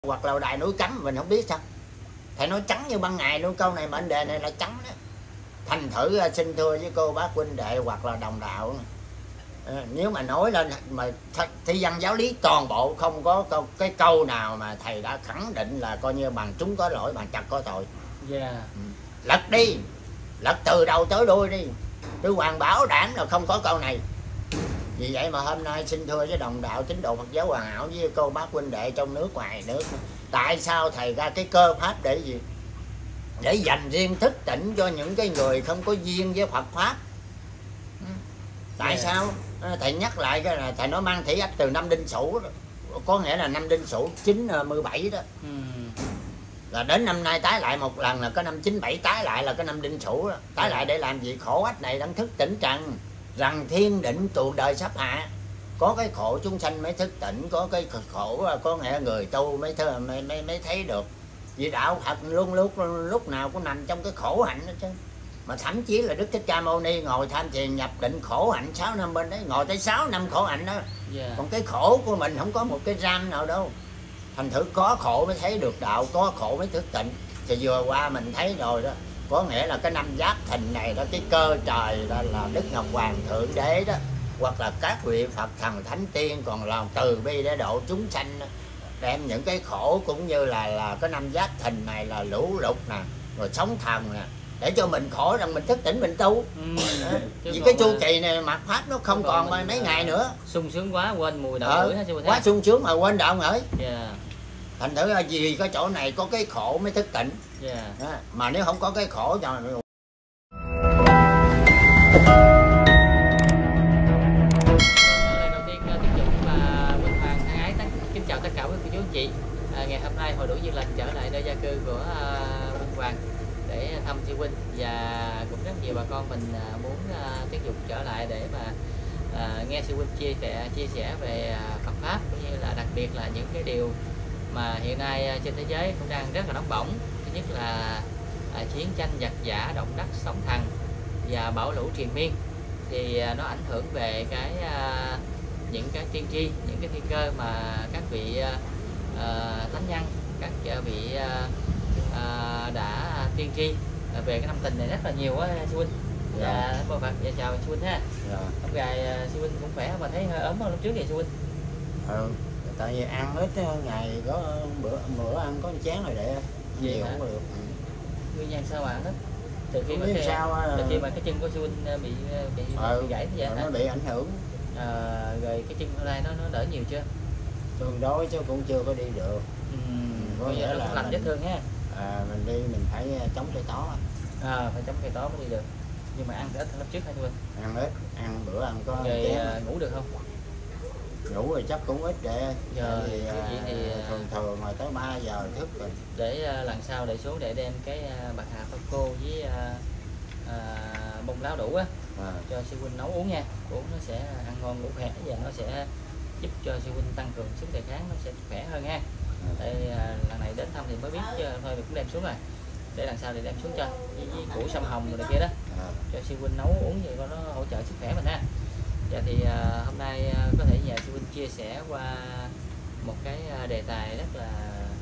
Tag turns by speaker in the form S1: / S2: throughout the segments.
S1: hoặc là đài núi cấm mình không biết sao. Thầy nói trắng như ban ngày luôn, câu này mệnh đề này là trắng đó. Thành thử xin thưa với cô bác huynh đệ hoặc là đồng đạo, nếu mà nói lên mà thi văn giáo lý toàn bộ không có cái câu nào mà thầy đã khẳng định là coi như bằng chúng có lỗi, bằng trật có tội. Lật đi, lật từ đầu tới đuôi đi, tôi hoàn bảo đảm là không có câu này. Vì vậy mà hôm nay xin thưa với đồng đạo tín đồ Phật giáo hoàn hảo với cô bác huynh đệ trong nước ngoài nước, tại sao thầy ra cái cơ pháp để gì? Để dành riêng thức tỉnh cho những cái người không có duyên với Phật pháp. Tại sao? Thầy nhắc lại cái là thầy nói mang thủy ách từ năm Đinh Sửu, có nghĩa là năm Đinh Sửu 97 đó. Là đến năm nay tái lại một lần là có năm 97, tái lại là cái năm Đinh Sửu đó. Tái lại để làm gì? Khổ ách này đang thức tỉnh trần, rằng thiên định tù đời sắp hạ. Có cái khổ chúng sanh mới thức tỉnh, có cái khổ có nghĩa người tu mới thấy được. Vì đạo Phật lúc nào cũng nằm trong cái khổ hạnh đó chứ. Mà thậm chí là Đức Thích Ca Mâu Ni ngồi tham thiền nhập định khổ hạnh 6 năm bên đấy, ngồi tới 6 năm khổ hạnh đó. Còn cái khổ của mình không có một cái ram nào đâu. Thành thử có khổ mới thấy được đạo, có khổ mới thức tỉnh. Thì vừa qua mình thấy rồi đó, có nghĩa là cái năm Giáp Thìn này đó, cái cơ trời đó là Đức Ngọc Hoàng Thượng Đế đó, hoặc là các vị Phật thần thánh tiên còn lòng từ bi để độ chúng sanh đó. Đem những cái khổ cũng như là cái năm Giáp Thìn này là lũ lụt nè, rồi sóng thần nè, để cho mình khổ rằng mình thức tỉnh mình tu. Vì cái chu kỳ này mạt pháp nó không còn mấy ngày nữa.
S2: Sung sướng quá quên mùi đạo ngửi.
S1: Quá sung sướng mà quên đạo ngửi. Thành thử là vì cái chỗ này có cái khổ mới thức tỉnh. Mà nếu không có cái khổ cho
S2: tất cả quý cô chú anh chị. Ngày hôm nay Hội Đủ Duyên Lành trở lại nơi gia cư của Huynh Hoàng để thăm sư huynh, và cũng rất nhiều bà con mình muốn tiếp tục trở lại để mà nghe sư huynh chia sẻ về Phật pháp, cũng như là đặc biệt là những cái điều mà hiện nay trên thế giới cũng đang rất là nóng bỏng. Thứ nhất là chiến tranh giặc giả, động đất, sóng thần và bão lũ triền miên, thì nó ảnh hưởng về cái những cái tiên tri, những cái thiên cơ mà các vị thánh nhân, các vị đã tiên tri về cái năm Thìn này rất là nhiều á sư huynh. Cô Phật, chào sư huynh ha. Hôm ngày sư huynh cũng khỏe mà thấy hơi ốm hơn lúc trước vậy sư huynh.
S1: Tại vì ăn ít ngày có bữa ăn có chén rồi để nhiều không được.
S2: Nguyên nhân sao mà ăn ít? Từ khi mà cái chân của sư huynh bị gãy như vậy
S1: nó bị ảnh hưởng.
S2: Rồi cái chân hôm nay nó đỡ nhiều chưa?
S1: Tương đối chứ cũng chưa có đi được.
S2: Có nghĩa là lành vết thương ha.
S1: Mình đi mình phải chống cây tó.
S2: Phải chống cây tó mới đi được. Nhưng mà ăn thì ít hơn lúc trước hay quên?
S1: Ăn ít, ăn bữa ăn có
S2: rồi ngủ được không?
S1: Ngủ rồi chắc cũng ít để
S2: giờ
S1: thì thường mà tới 3 giờ thức rồi.
S2: Để lần sau để xuống để đem cái bạc hà phao cô với bông láo đủ á, cho sư huynh nấu uống nha. Uống nó sẽ ăn ngon ngủ khỏe, và nó sẽ giúp cho sư huynh tăng cường sức đề kháng, nó sẽ khỏe hơn ha. Tại lần này đến thăm thì mới biết chứ, thôi mình cũng đem xuống rồi, để lần sau thì đem xuống cho với củ sâm hồng rồi này kia đó, cho sư huynh nấu uống vậy nó hỗ trợ sức khỏe mình ha. Dạ thì hôm nay có thể nhờ sư huynh chia sẻ qua một cái đề tài rất là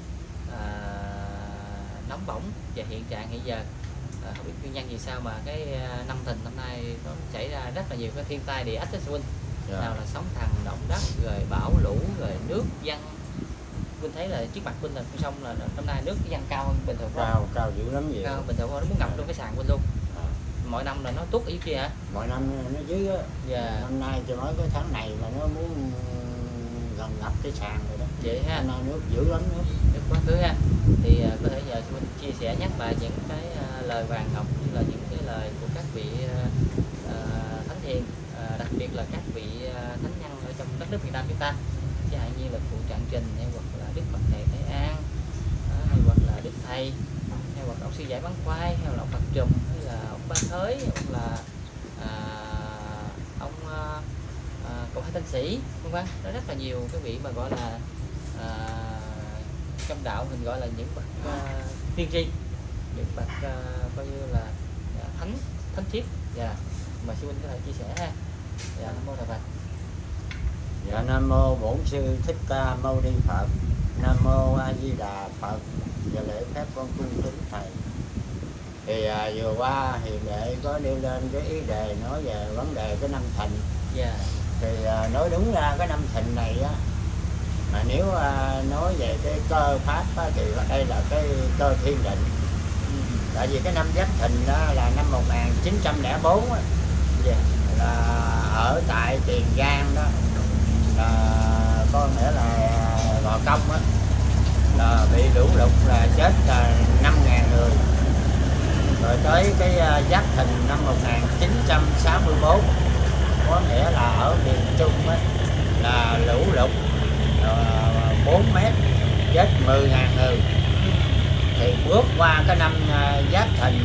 S2: nóng bỏng và hiện trạng hiện giờ. Không biết nguyên nhân vì sao mà cái năm Thìn năm nay nó xảy ra rất là nhiều cái thiên tai địa ách đó sư huynh. Nào là sóng thần, động đất, rồi bão lũ, rồi nước dâng. Huynh thấy là trước mặt huynh là sông là năm nay nước dâng cao hơn bình thường không?
S1: Cao dữ lắm vậy.
S2: Cao bình thường không? Nó muốn ngập luôn cái sàn huynh luôn. Mỗi năm là nó tuốt ở dưới kia hả?
S1: Mỗi năm nó dưới á. Năm nay cho nói cái tháng này mà nó muốn gần ngập cái sàn rồi đó.
S2: Vậy ha.
S1: Năm nay nước dữ lắm nữa.
S2: Được quá khứ ha. Thì có thể nhờ sư huynh chia sẻ nhắc lại những cái lời vàng ngọc, như là những cái lời của các vị thánh hiền, đặc biệt là các vị thánh nhân ở trong đất nước Việt Nam chúng ta, chẳng hạn như là cụ Trạng Trình, hay hoặc là Đức Phật Thầy Thế An, hay hoặc là Đức Thầy, hay hoặc là ông Sư Giải Bán Khoai, hay là ông Phật Trùm, hay là ông Ba Thới, hoặc là ông Cộng Hai Tân Sĩ, vân vân. Nó rất là nhiều cái vị mà gọi là trong đạo mình gọi là những bậc tiên tri, những bậc coi như là thánh triết. Mà sư huynh có thể chia sẻ ha. Nam mô Đại Phật.
S1: Nam mô Bổn Sư Thích Ca Mâu Ni Phật. Nam mô A Di Đà Phật. Giờ lễ phép con cung kính thầy. Thì vừa qua hiền đệ có nêu lên cái ý đề nói về vấn đề cái năm thìn. Thì nói đúng ra cái năm thìn này á, mà nếu nói về cái cơ pháp á, thì đây là cái cơ thiên định. Tại vì cái năm Giáp Thìn đó là năm 1904 á, là ở tại Tiền Giang đó, là có nghĩa là Gò Công á, là bị lũ lụt là chết là 5.000 người. Rồi tới cái Giáp Thìn năm 1964, có nghĩa là ở miền Trung á, là lũ lụt 4 mét, chết 10.000 người. Thì bước qua cái năm Giáp Thìn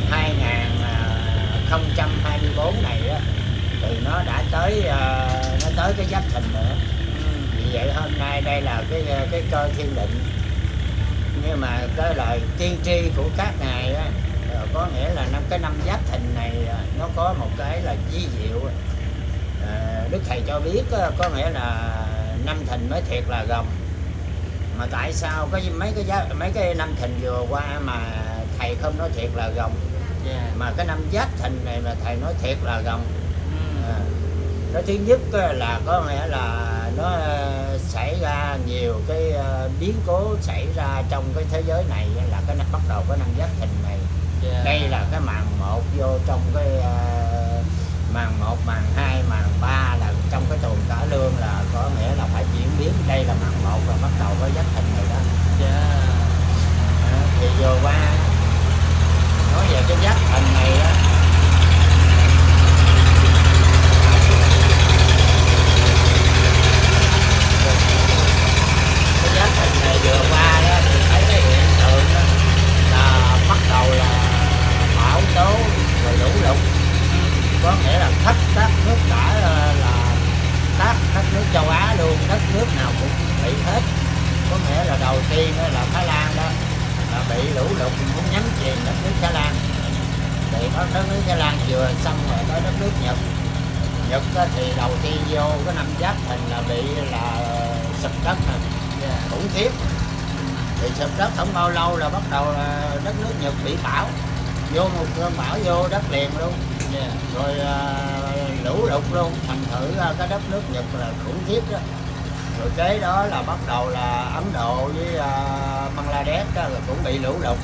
S1: 2024 này á, thì nó đã tới cái Giáp Thìn nữa. Vì vậy hôm nay đây là cái cơ thiên định. Nhưng mà cái lời tiên tri của các ngài á, có nghĩa là cái năm Giáp Thìn này nó có một cái là di diệu. Đức thầy cho biết có nghĩa là năm Thìn mới thiệt là gồng. Mà tại sao có mấy cái năm Thìn vừa qua mà thầy không nói thiệt là gồng, mà cái năm Giáp Thìn này mà thầy nói thiệt là gồng? Cái thứ nhất là có nghĩa là nó xảy ra nhiều cái biến cố xảy ra trong cái thế giới này, là cái năm bắt đầu cái năm Giáp Thìn này. Đây là cái màn 1 vô trong cái màn 1, màn 2, màn 3 là trong cái tuần cả lương, là có nghĩa là phải diễn biến. Đây là màn 1 là bắt đầu với Giáp Thìn này đó. Thì vừa qua nói về cái Giáp Thìn này á, cái Giáp Thìn này vừa qua đó thì thấy cái hiện tượng đó là bắt đầu là bão tố rồi lũ lụt. Có nghĩa là khắp các nước cả là các nước châu Á luôn, đất nước nào cũng bị hết. Có nghĩa là đầu tiên là Thái Lan đó, là bị lũ lụt muốn nhấn chìm đất nước Thái Lan. Thì đất nước Thái Lan vừa xong rồi tới đất nước Nhật. Nhật thì đầu tiên vô cái năm Giáp Thìn là bị là sụp đất này, khủng khiếp. Thì sụp đất không bao lâu là bắt đầu là đất nước Nhật bị bão, vô một cơn bão vô đất liền luôn. Rồi lũ lụt luôn, thành thử cái đất nước Nhật là khủng khiếp đó. Rồi kế đó là bắt đầu là Ấn Độ với Bangladesh đó là cũng bị lũ lụt.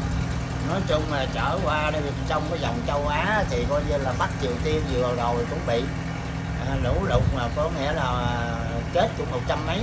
S1: Nói chung là trở qua đây trong cái vòng châu Á thì coi như là Bắc Triều Tiên vừa rồi cũng bị lũ lụt, mà có nghĩa là chết cũng 100 mấy,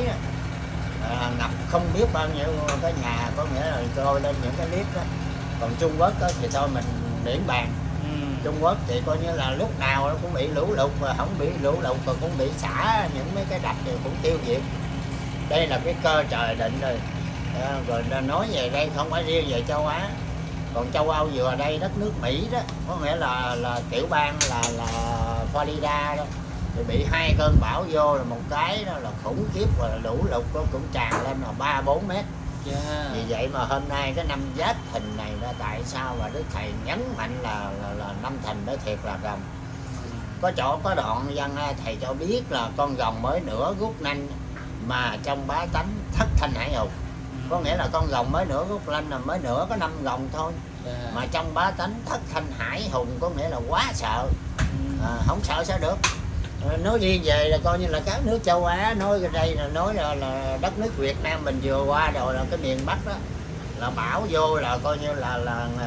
S1: ngập không biết bao nhiêu cái nhà. Có nghĩa là coi lên những cái clip đó. Còn Trung Quốc đó thì thôi mình miễn bàn. Trung Quốc thì coi như là lúc nào nó cũng bị lũ lụt, và không bị lũ lụt mà cũng bị xả những mấy cái đập thì cũng tiêu diệt. Đây là cái cơ trời định rồi. Rồi nói về đây không phải riêng về châu Á, còn châu Âu vừa đây đất nước Mỹ đó, có nghĩa là tiểu bang là Florida đó, thì bị 2 cơn bão vô là một cái đó là khủng khiếp, và lũ lụt nó cũng tràn lên là 3-4 mét. Vì vậy mà hôm nay cái năm Giáp Thìn này là tại sao mà Đức Thầy nhấn mạnh là năm Thìn đó thiệt là gồng. Có chỗ có đoạn văn thầy cho biết là con rồng mới nửa rút nanh, mà trong bá tánh thất thanh hải hùng. Có nghĩa là con rồng mới nửa rút nanh là mới nửa có 5 rồng thôi, mà trong bá tánh thất thanh hải hùng, có nghĩa là quá sợ. Không sợ sao được. Nói riêng về là coi như là các nước châu Á, nói đây là nói là đất nước Việt Nam mình vừa qua rồi, là cái miền Bắc đó là bão vô là coi như là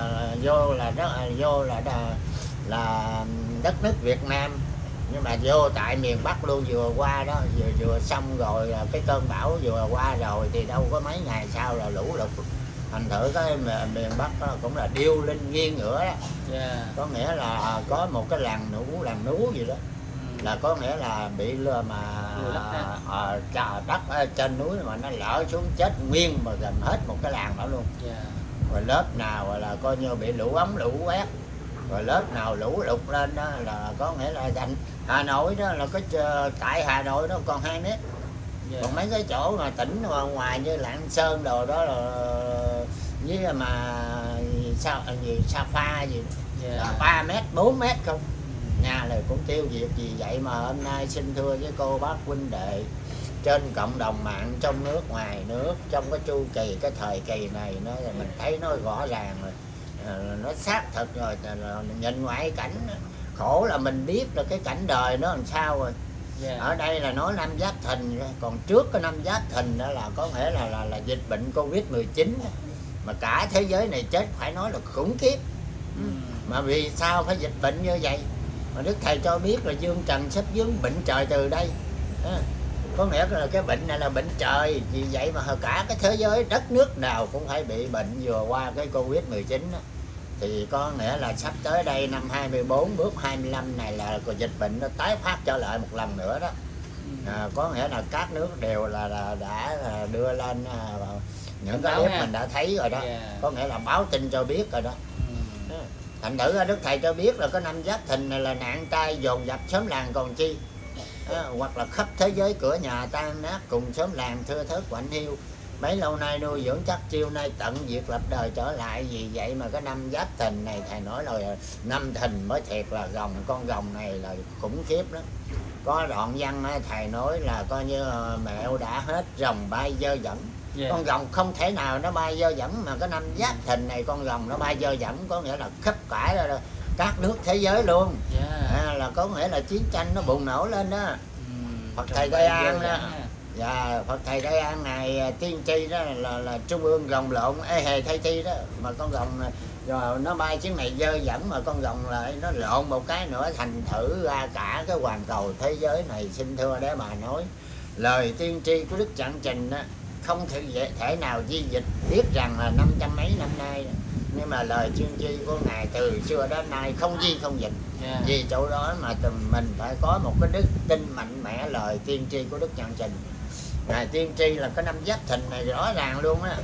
S1: đất nước Việt Nam, nhưng mà vô tại miền Bắc luôn vừa qua đó, vừa xong rồi là cái cơn bão vừa qua rồi thì đâu có mấy ngày sau là lũ lụt. Thành thử cái miền Bắc đó cũng là điêu linh nghiêng ngửa đó. Có nghĩa là có một cái làng nú gì đó, là có nghĩa là bị mà đất ở trên núi mà nó lỡ xuống chết nguyên mà gần hết một cái làng đó luôn. Rồi lớp nào là coi như bị lũ ống lũ quét, rồi lớp nào lũ lụt lên đó là có nghĩa là thành Hà Nội đó là tại Hà Nội đó còn 2 mét. Còn mấy cái chỗ mà tỉnh ngoài như Lạng Sơn đồ đó là với mà Sa Pha gì là 3 mét 4 mét không, nhà này cũng tiêu diệt. Vì vậy mà hôm nay xin thưa với cô bác huynh đệ trên cộng đồng mạng trong nước ngoài nước, trong cái chu kỳ cái thời kỳ này nó mình thấy nó rõ ràng rồi, nó xác thực rồi, nhìn ngoại cảnh khổ là mình biết là cái cảnh đời nó làm sao rồi. Ở đây là nói năm Giáp Thìn, còn trước cái năm Giáp Thìn đó là có nghĩa là dịch bệnh Covid-19 mà cả thế giới này chết phải nói là khủng khiếp. Mà vì sao phải dịch bệnh như vậy? Mà Đức Thầy cho biết là dương trần sắp vướng bệnh trời từ đây. Có nghĩa là cái bệnh này là bệnh trời, vì vậy mà cả cái thế giới đất nước nào cũng phải bị bệnh vừa qua cái Covid-19 đó. Thì có nghĩa là sắp tới đây năm 24 bước 25 này là dịch bệnh nó tái phát trở lại một lần nữa đó. Có nghĩa là các nước đều là đã đưa lên những cái clip mình đã thấy rồi đó. Có nghĩa là báo tin cho biết rồi đó. Thành thử Đức Thầy cho biết là cái năm Giáp Thìn này là nạn tai dồn dập xóm làng còn chi. Hoặc là khắp thế giới cửa nhà tan nát cùng xóm làng thưa thớt quạnh hiu. Mấy lâu nay nuôi dưỡng chắc chiêu nay tận diệt lập đời trở lại. Vì vậy mà cái năm Giáp Thìn này Thầy nói là năm Thìn mới thiệt là rồng. Con rồng này là khủng khiếp đó. Có đoạn văn Thầy nói là coi như mẹo đã hết rồng bay dơ dẫn. Con rồng không thể nào nó bay dơ dẫn, mà cái năm Giáp Thìn này con rồng nó bay dơ dẫn, có nghĩa là khắp cả các nước thế giới luôn. Là có nghĩa là chiến tranh nó bùng nổ lên đó. Phật Thầy Tây An đó. Dạ, Phật Thầy Tây An này tiên tri đó là trung ương rồng lộn ê hề thay thi đó. Mà con rồng rồi nó bay chuyến này dơ dẫn, mà con rồng lại nó lộn một cái nữa, thành thử ra cả cái hoàn cầu thế giới này. Xin thưa để mà nói lời tiên tri của Đức Trạng Trình đó, không thể nào di dịch, biết rằng là 500 mấy năm nay đó. Nhưng mà lời tiên tri của Ngài từ xưa đến nay không di không dịch. Vì chỗ đó mà mình phải có một cái đức tin mạnh mẽ lời tiên tri của Đức Trạng Trình. Ngài tiên tri là cái năm Giáp Thìn này rõ ràng luôn á.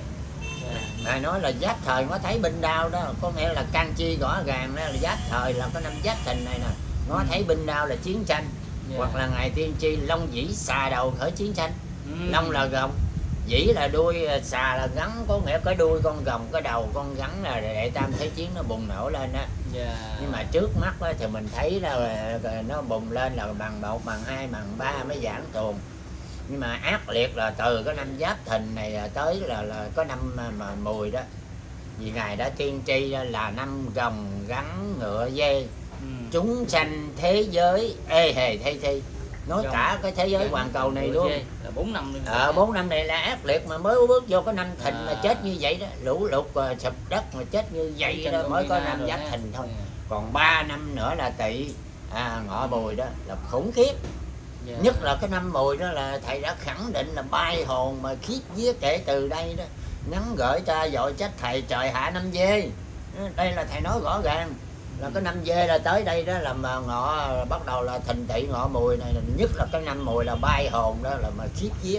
S1: Ngài nói là giáp thời ngó thấy binh đao đó, có nghĩa là can chi rõ ràng đó, là giáp thời là cái năm Giáp Thìn này nè, ngó thấy binh đao là chiến tranh. Hoặc là Ngài tiên tri long dĩ xà đầu khởi chiến tranh. Long là rồng, dĩ là đuôi, xà là gắn, có nghĩa cái đuôi con rồng, cái đầu con gắn là đệ tam thế chiến nó bùng nổ lên đó. Nhưng mà trước mắt đó, thì mình thấy là nó bùng lên là bằng 1, bằng 2, bằng 3 mới giảng tuồng. Nhưng mà ác liệt là từ cái năm Giáp Thìn này tới là có năm mà Mùi đó. Vì Ngài đã tiên tri là năm rồng gắn ngựa dê, chúng sanh thế giới ê hề thay thi. Nói cả cái thế giới hoàn cầu này luôn.
S2: Là 4 năm.
S1: 4 năm này là ác liệt, mà mới bước vô cái năm Thìn mà chết như vậy đó. Lũ lụt sụp đất mà chết như vậy đó, mới có năm Giáp Thìn thôi. Còn 3 năm nữa là Tỵ, Ngọ Mùi đó là khủng khiếp. Nhất là cái năm Mùi đó là Thầy đã khẳng định là bay hồn mà khiếp vía kể từ đây đó. Nhắn gửi cha dội trách Thầy trời hạ năm Dê. Đây là Thầy nói rõ ràng là cái năm Dê là tới đây đó, là mà Ngọ bắt đầu là Thìn Tỵ Ngọ Mùi này, nhất là cái năm Mùi là bay hồn đó, là mà khiếp vía.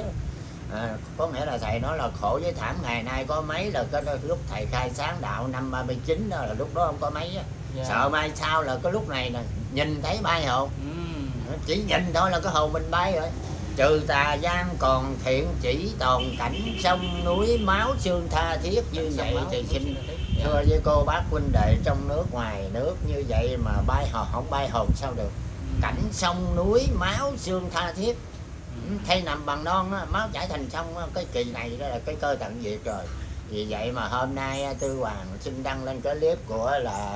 S1: Có nghĩa là Thầy nói là khổ với thảm ngày nay có mấy là cái lúc Thầy khai sáng đạo năm 39 đó, là lúc đó không có mấy á. Sợ mai sau là cái lúc này nè, nhìn thấy bay hồn. Chỉ nhìn thôi là cái hồn mình bay rồi. Trừ tà gian còn thiện chỉ toàn cảnh, sông núi máu xương tha thiết. Như vậy thì xin thưa với cô bác huynh đệ trong nước ngoài nước, như vậy mà bay hồn không bay hồn sao được. Cảnh sông núi máu xương tha thiết, thay nằm bằng non đó, máu chảy thành sông đó. Cái kỳ này đó là cái cơ tận diệt rồi. Vì vậy mà hôm nay Tư Hoàng xin đăng lên cái clip của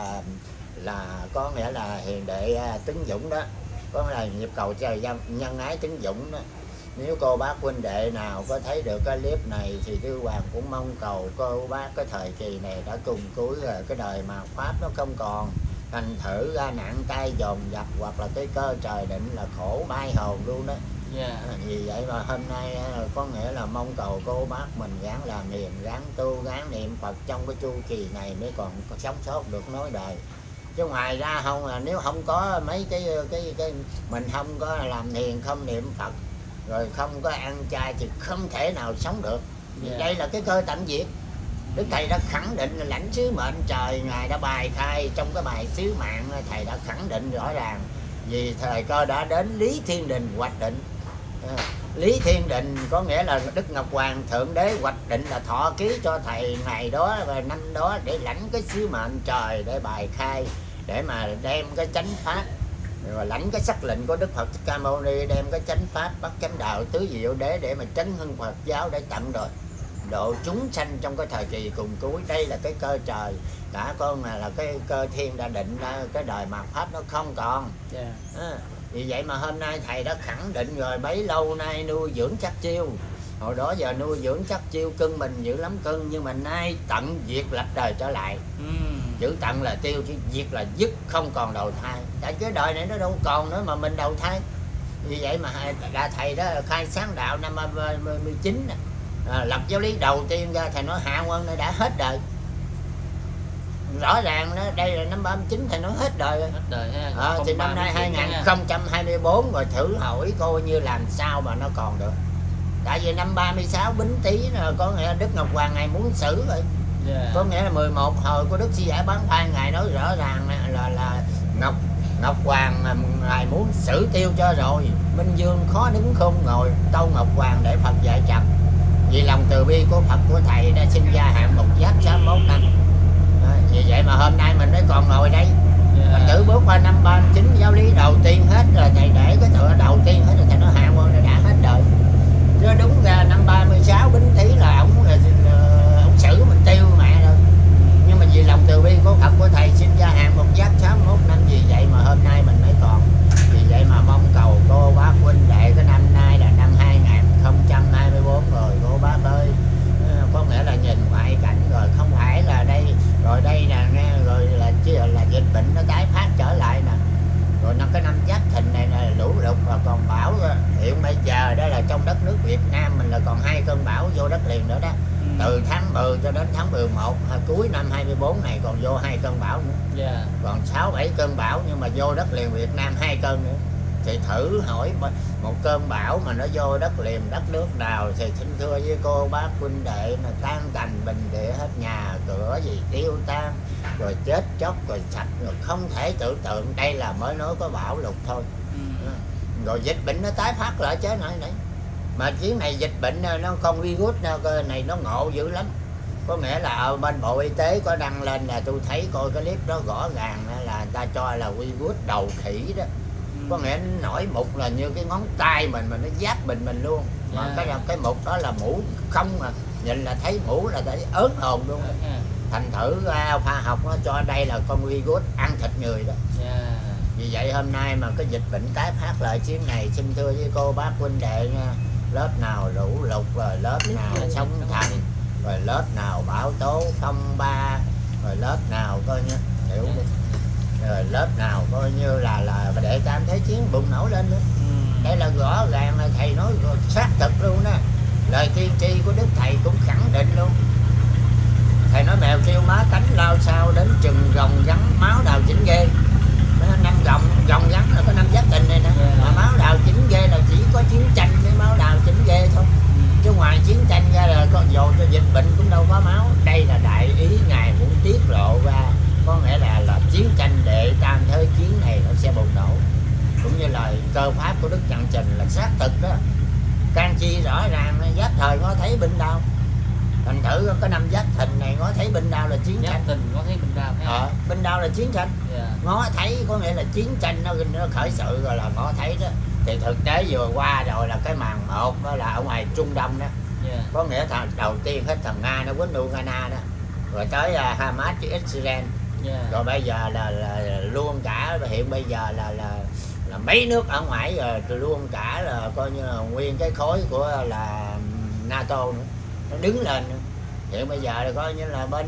S1: là có nghĩa là hiền đệ Tấn Dũng đó, có là nhịp cầu trời nhân ái Tấn Dũng đó. Nếu cô bác huynh đệ nào có thấy được cái clip này thì Tư Hoàng cũng mong cầu cô bác cái thời kỳ này đã cùng cuối rồi, cái đời mà Pháp nó không còn, thành thử ra nạn tai dồn dập, hoặc là cái cơ trời định là khổ bay hồn luôn đó. Vì vậy mà hôm nay có nghĩa là mong cầu cô bác mình gắng làm niềm, gắng tu, gắng niệm Phật trong cái chu kỳ này mới còn có sống sót được nối đời. Chứ ngoài ra không là nếu không có mấy cái mình không có làm thiền, không niệm Phật, rồi không có ăn chay thì không thể nào sống được. Vì đây là cái cơ tận diệt. Đức Thầy đã khẳng định là lãnh sứ mệnh trời, Ngài đã bài khai trong cái bài sứ mạng, Thầy đã khẳng định rõ ràng. Vì thời cơ đã đến Lý Thiên Đình hoạch định. Lý Thiên Đình có nghĩa là Đức Ngọc Hoàng Thượng Đế hoạch định là thọ ký cho Thầy ngày đó và năm đó để lãnh cái sứ mệnh trời, để bài khai, để mà đem cái chánh pháp rồi lãnh cái sắc lệnh của Đức Phật Thích Ca Mâu Ni, đem cái chánh pháp bắt chánh đạo tứ diệu đế để mà chấn hưng Phật giáo, để tận rồi độ chúng sanh trong cái thời kỳ cùng cuối. Đây là cái cơ trời đã con là cái cơ thiên đã định ra, cái đời mạt pháp nó không còn. Vì vậy mà hôm nay thầy đã khẳng định rồi, bấy lâu nay nuôi dưỡng chắc chiêu, hồi đó giờ nuôi dưỡng chắc chiêu cưng mình dữ lắm cưng, nhưng mà nay tận diệt lập đời trở lại. Chữ tận là tiêu, chứ diệt là dứt, không còn đầu thai. Tại cái đời này nó đâu còn nữa mà mình đầu thai. Vì vậy mà thầy đó khai sáng đạo năm 19 lập giáo lý đầu tiên ra, thầy nói hạ quân này đã hết đời. Rõ ràng đó, đây là năm 39 thầy nói hết đời rồi.
S2: Hết đời ha.
S1: Thì năm nay 2024 rồi, thử hỏi coi như làm sao mà nó còn được. Tại vì năm 36 Bính Tý có nghĩa là Đức Ngọc Hoàng Ngài muốn xử rồi. Có nghĩa là 11 hồi của Đức Sư Giải Bán Phai Ngài nói rõ ràng là Ngọc Hoàng Ngài muốn xử tiêu cho rồi. Minh Dương khó đứng không ngồi, tâu Ngọc Hoàng để Phật dạy trật. Vì lòng từ bi của Phật của thầy đã sinh ra hạng mục giáp 61 năm. Vì vậy mà hôm nay mình mới còn ngồi đây. Mình tự bước qua năm 39 giáo lý đầu tiên hết rồi, thầy để cái tựa đầu tiên hết rồi, thầy nói hạ quân đã hết đời. Chứ đúng ra năm 36 Bính Tý là ông xử mình tiêu mẹ rồi. Nhưng mà vì lòng từ bi của Phật của thầy sinh ra hạng mục giáp 61 năm, vì vậy mà hôm nay mình mới còn. Vì vậy mà mong cầu cô bác huynh đệ, cái năm nay là năm 2024 rồi cô bác ơi, có nghĩa là nhìn ngoại cảnh rồi, không phải là đây rồi, đây là nghe rồi là dịch bệnh nó tái phát trở lại nè. Rồi cái năm Giáp Thìn này là lũ lụt và còn bão. Hiện bây giờ đó là trong đất nước Việt Nam mình là còn 2 cơn bão vô đất liền nữa đó. Từ tháng 10 cho đến tháng 11 cuối năm 24 này còn vô 2 cơn bão nữa. Còn 6-7 cơn bão, nhưng mà vô đất liền Việt Nam 2 cơn nữa. Thì thử hỏi một cơn bão mà nó vô đất liền đất nước nào thì xin thưa với cô bác huynh đệ là tan tành bình địa hết, nhà cửa gì tiêu tan, rồi chết chóc, rồi sạch, rồi không thể tưởng tượng. Đây là mới nói có bão lụt thôi. Rồi dịch bệnh nó tái phát lại chứ này. Mà chuyến này dịch bệnh nó con virus này nó ngộ dữ lắm. Có nghĩa là ở bên Bộ Y tế có đăng lên, là tôi thấy coi cái clip đó rõ ràng là người ta cho là virus đầu khỉ đó. Có nghĩa nó nổi mụn là như cái ngón tay mình mà nó giáp mình luôn. Mà cái mụn đó là mũ không, mà nhìn là thấy mũ là thấy ớn hồn luôn. Thành thử khoa học nó cho đây là con virus ăn thịt người đó. Vì vậy hôm nay mà cái dịch bệnh tái phát lại chuyến này, xin thưa với cô bác huynh đệ nha, lớp nào lũ lụt, rồi lớp nào sóng thần, rồi lớp nào bão tố phong ba, rồi lớp nào coi như hiểu đi, rồi lớp nào coi như là để tam thế chiến bùng nổ lên nữa. Đây là rõ ràng là thầy nói xác thực luôn đó. Lời tiên tri của Đức Thầy cũng khẳng định luôn. Thầy nói mèo kêu má cánh lao sao đến chừng gồng gắn máu đào chỉnh ghê. Năm gồng gắn là có 5 Giáp Thìn này nè. Mà máu đào chỉnh ghê là chỉ có chiến tranh với máu đào chỉnh ghê thôi. Chứ ngoài chiến tranh ra là có dồn cho dịch bệnh cũng đâu có máu. Đây là đại ý Ngài muốn tiết lộ ra. Có nghĩa là chiến tranh đệ tam thế chiến này nó sẽ bùng nổ. Cũng như lời cơ pháp của Đức Nhật Trình là xác thực đó. Can chi rõ ràng Giáp Thời ngó thấy binh đao. Thành thử có 5 Giáp Thìn này ngó thấy binh đao là chiến tranh.
S2: Ngó thấy binh đao.
S1: Binh đao là chiến tranh. Ngó thấy có nghĩa là chiến tranh nó khởi sự rồi là ngó thấy đó. Thì thực tế vừa qua rồi là cái màn 1 đó là ở ngoài Trung Đông đó. Có nghĩa là đầu tiên hết thằng Nga nó quýnh Ukraine đó. Rồi tới Hamas với Israel. Rồi bây giờ là luôn cả, hiện bây giờ là mấy nước ở ngoài rồi luôn cả là coi như là nguyên cái khối của là NATO nữa. Nó đứng lên nữa. Hiện bây giờ là coi như là bên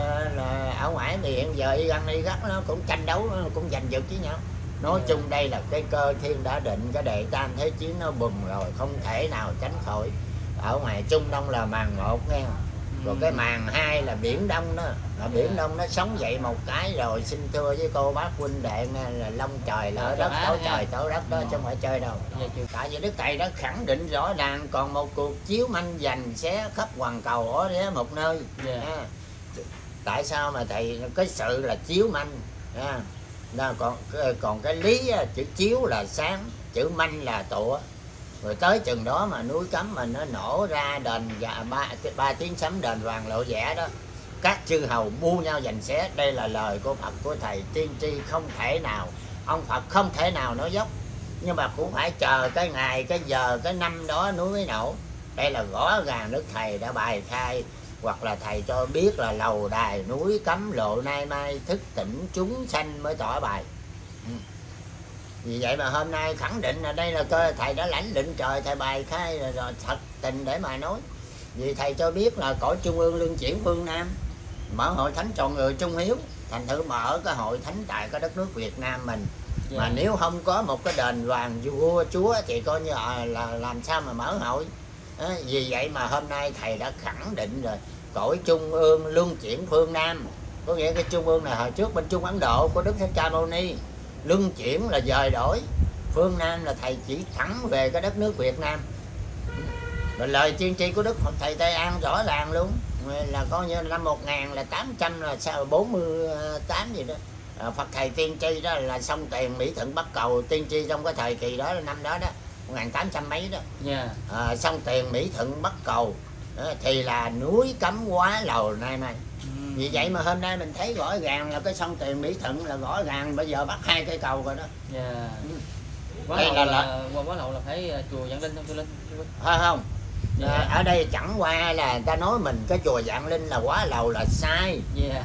S1: là ở ngoài thì hiện giờ Iraq nó cũng tranh đấu, nó cũng giành giật với nhau. Nói chung đây là cái cơ thiên đã định, cái đệ tam thế chiến nó bùng rồi, không thể nào tránh khỏi. Ở ngoài Trung Đông là màn 1 nghe. Rồi cái màn 2 là Biển Đông đó. Ở Biển Đông nó sống dậy một cái rồi, xin thưa với cô bác huynh đệ là lông trời lỡ đất, tối trời tối đất đó, chứ không phải chơi đâu. Tại vì Đức Thầy đã khẳng định rõ ràng còn một cuộc chiếu manh giành xé khắp hoàn cầu ở đấy một nơi. Tại sao mà thầy cái sự là chiếu manh còn cái lý chữ chiếu là sáng, chữ manh là tụa. Rồi tới chừng đó mà núi Cấm mà nó nổ ra đền và ba tiếng sấm đền vàng lộ vẻ đó, các chư hầu bu nhau giành xé. Đây là lời của Phật của thầy tiên tri, không thể nào ông Phật không thể nào nói dốc, nhưng mà cũng phải chờ cái ngày, cái giờ, cái năm đó núi mới nổ. Đây là rõ ràng Đức Thầy đã bài khai, hoặc là Thầy cho biết là lầu đài núi cấm lộ nay mai, thức tỉnh chúng sanh mới tỏ bài. Vì vậy mà hôm nay khẳng định là đây là cơ Thầy đã lãnh định trời, Thầy bài khai rồi thật tình để mà nói. Vì Thầy cho biết là cõi trung ương luân chuyển phương Nam, mở hội thánh chọn người trung hiếu, thành thử mở cái hội thánh tại cái đất nước Việt Nam mình. Mà nếu không có một cái đền vàng vua chúa thì coi như là làm sao mà mở hội. Vì vậy mà hôm nay Thầy đã khẳng định rồi, cõi trung ương luân chuyển phương Nam, có nghĩa cái trung ương này hồi trước bên Trung Ấn Độ của Đức Thích Ca Mâu Ni, luân chuyển là dời đổi, phương Nam là Thầy chỉ thẳng về cái đất nước Việt Nam. Rồi lời tiên tri của Đức Phật Thầy Tây An rõ ràng luôn, là coi như năm 1848 gì đó, Phật Thầy tiên tri đó là sông Tiền Mỹ Thuận Bắc Cầu, tiên tri trong cái thời kỳ đó là năm đó đó 1800 mấy đó. Sông Tiền Mỹ Thuận Bắc Cầu thì là núi cấm quá lầu nay mai. Vì vậy mà hôm nay mình thấy rõ ràng là cái sông Tiền Mỹ Thuận là rõ ràng bây giờ bắt 2 cây cầu rồi đó.
S2: Quá lầu là quá lầu là phải chùa Vạn Linh không chùa Linh?
S1: Không. Ở đây chẳng qua là người ta nói mình cái chùa Vạn Linh là quá lầu là sai.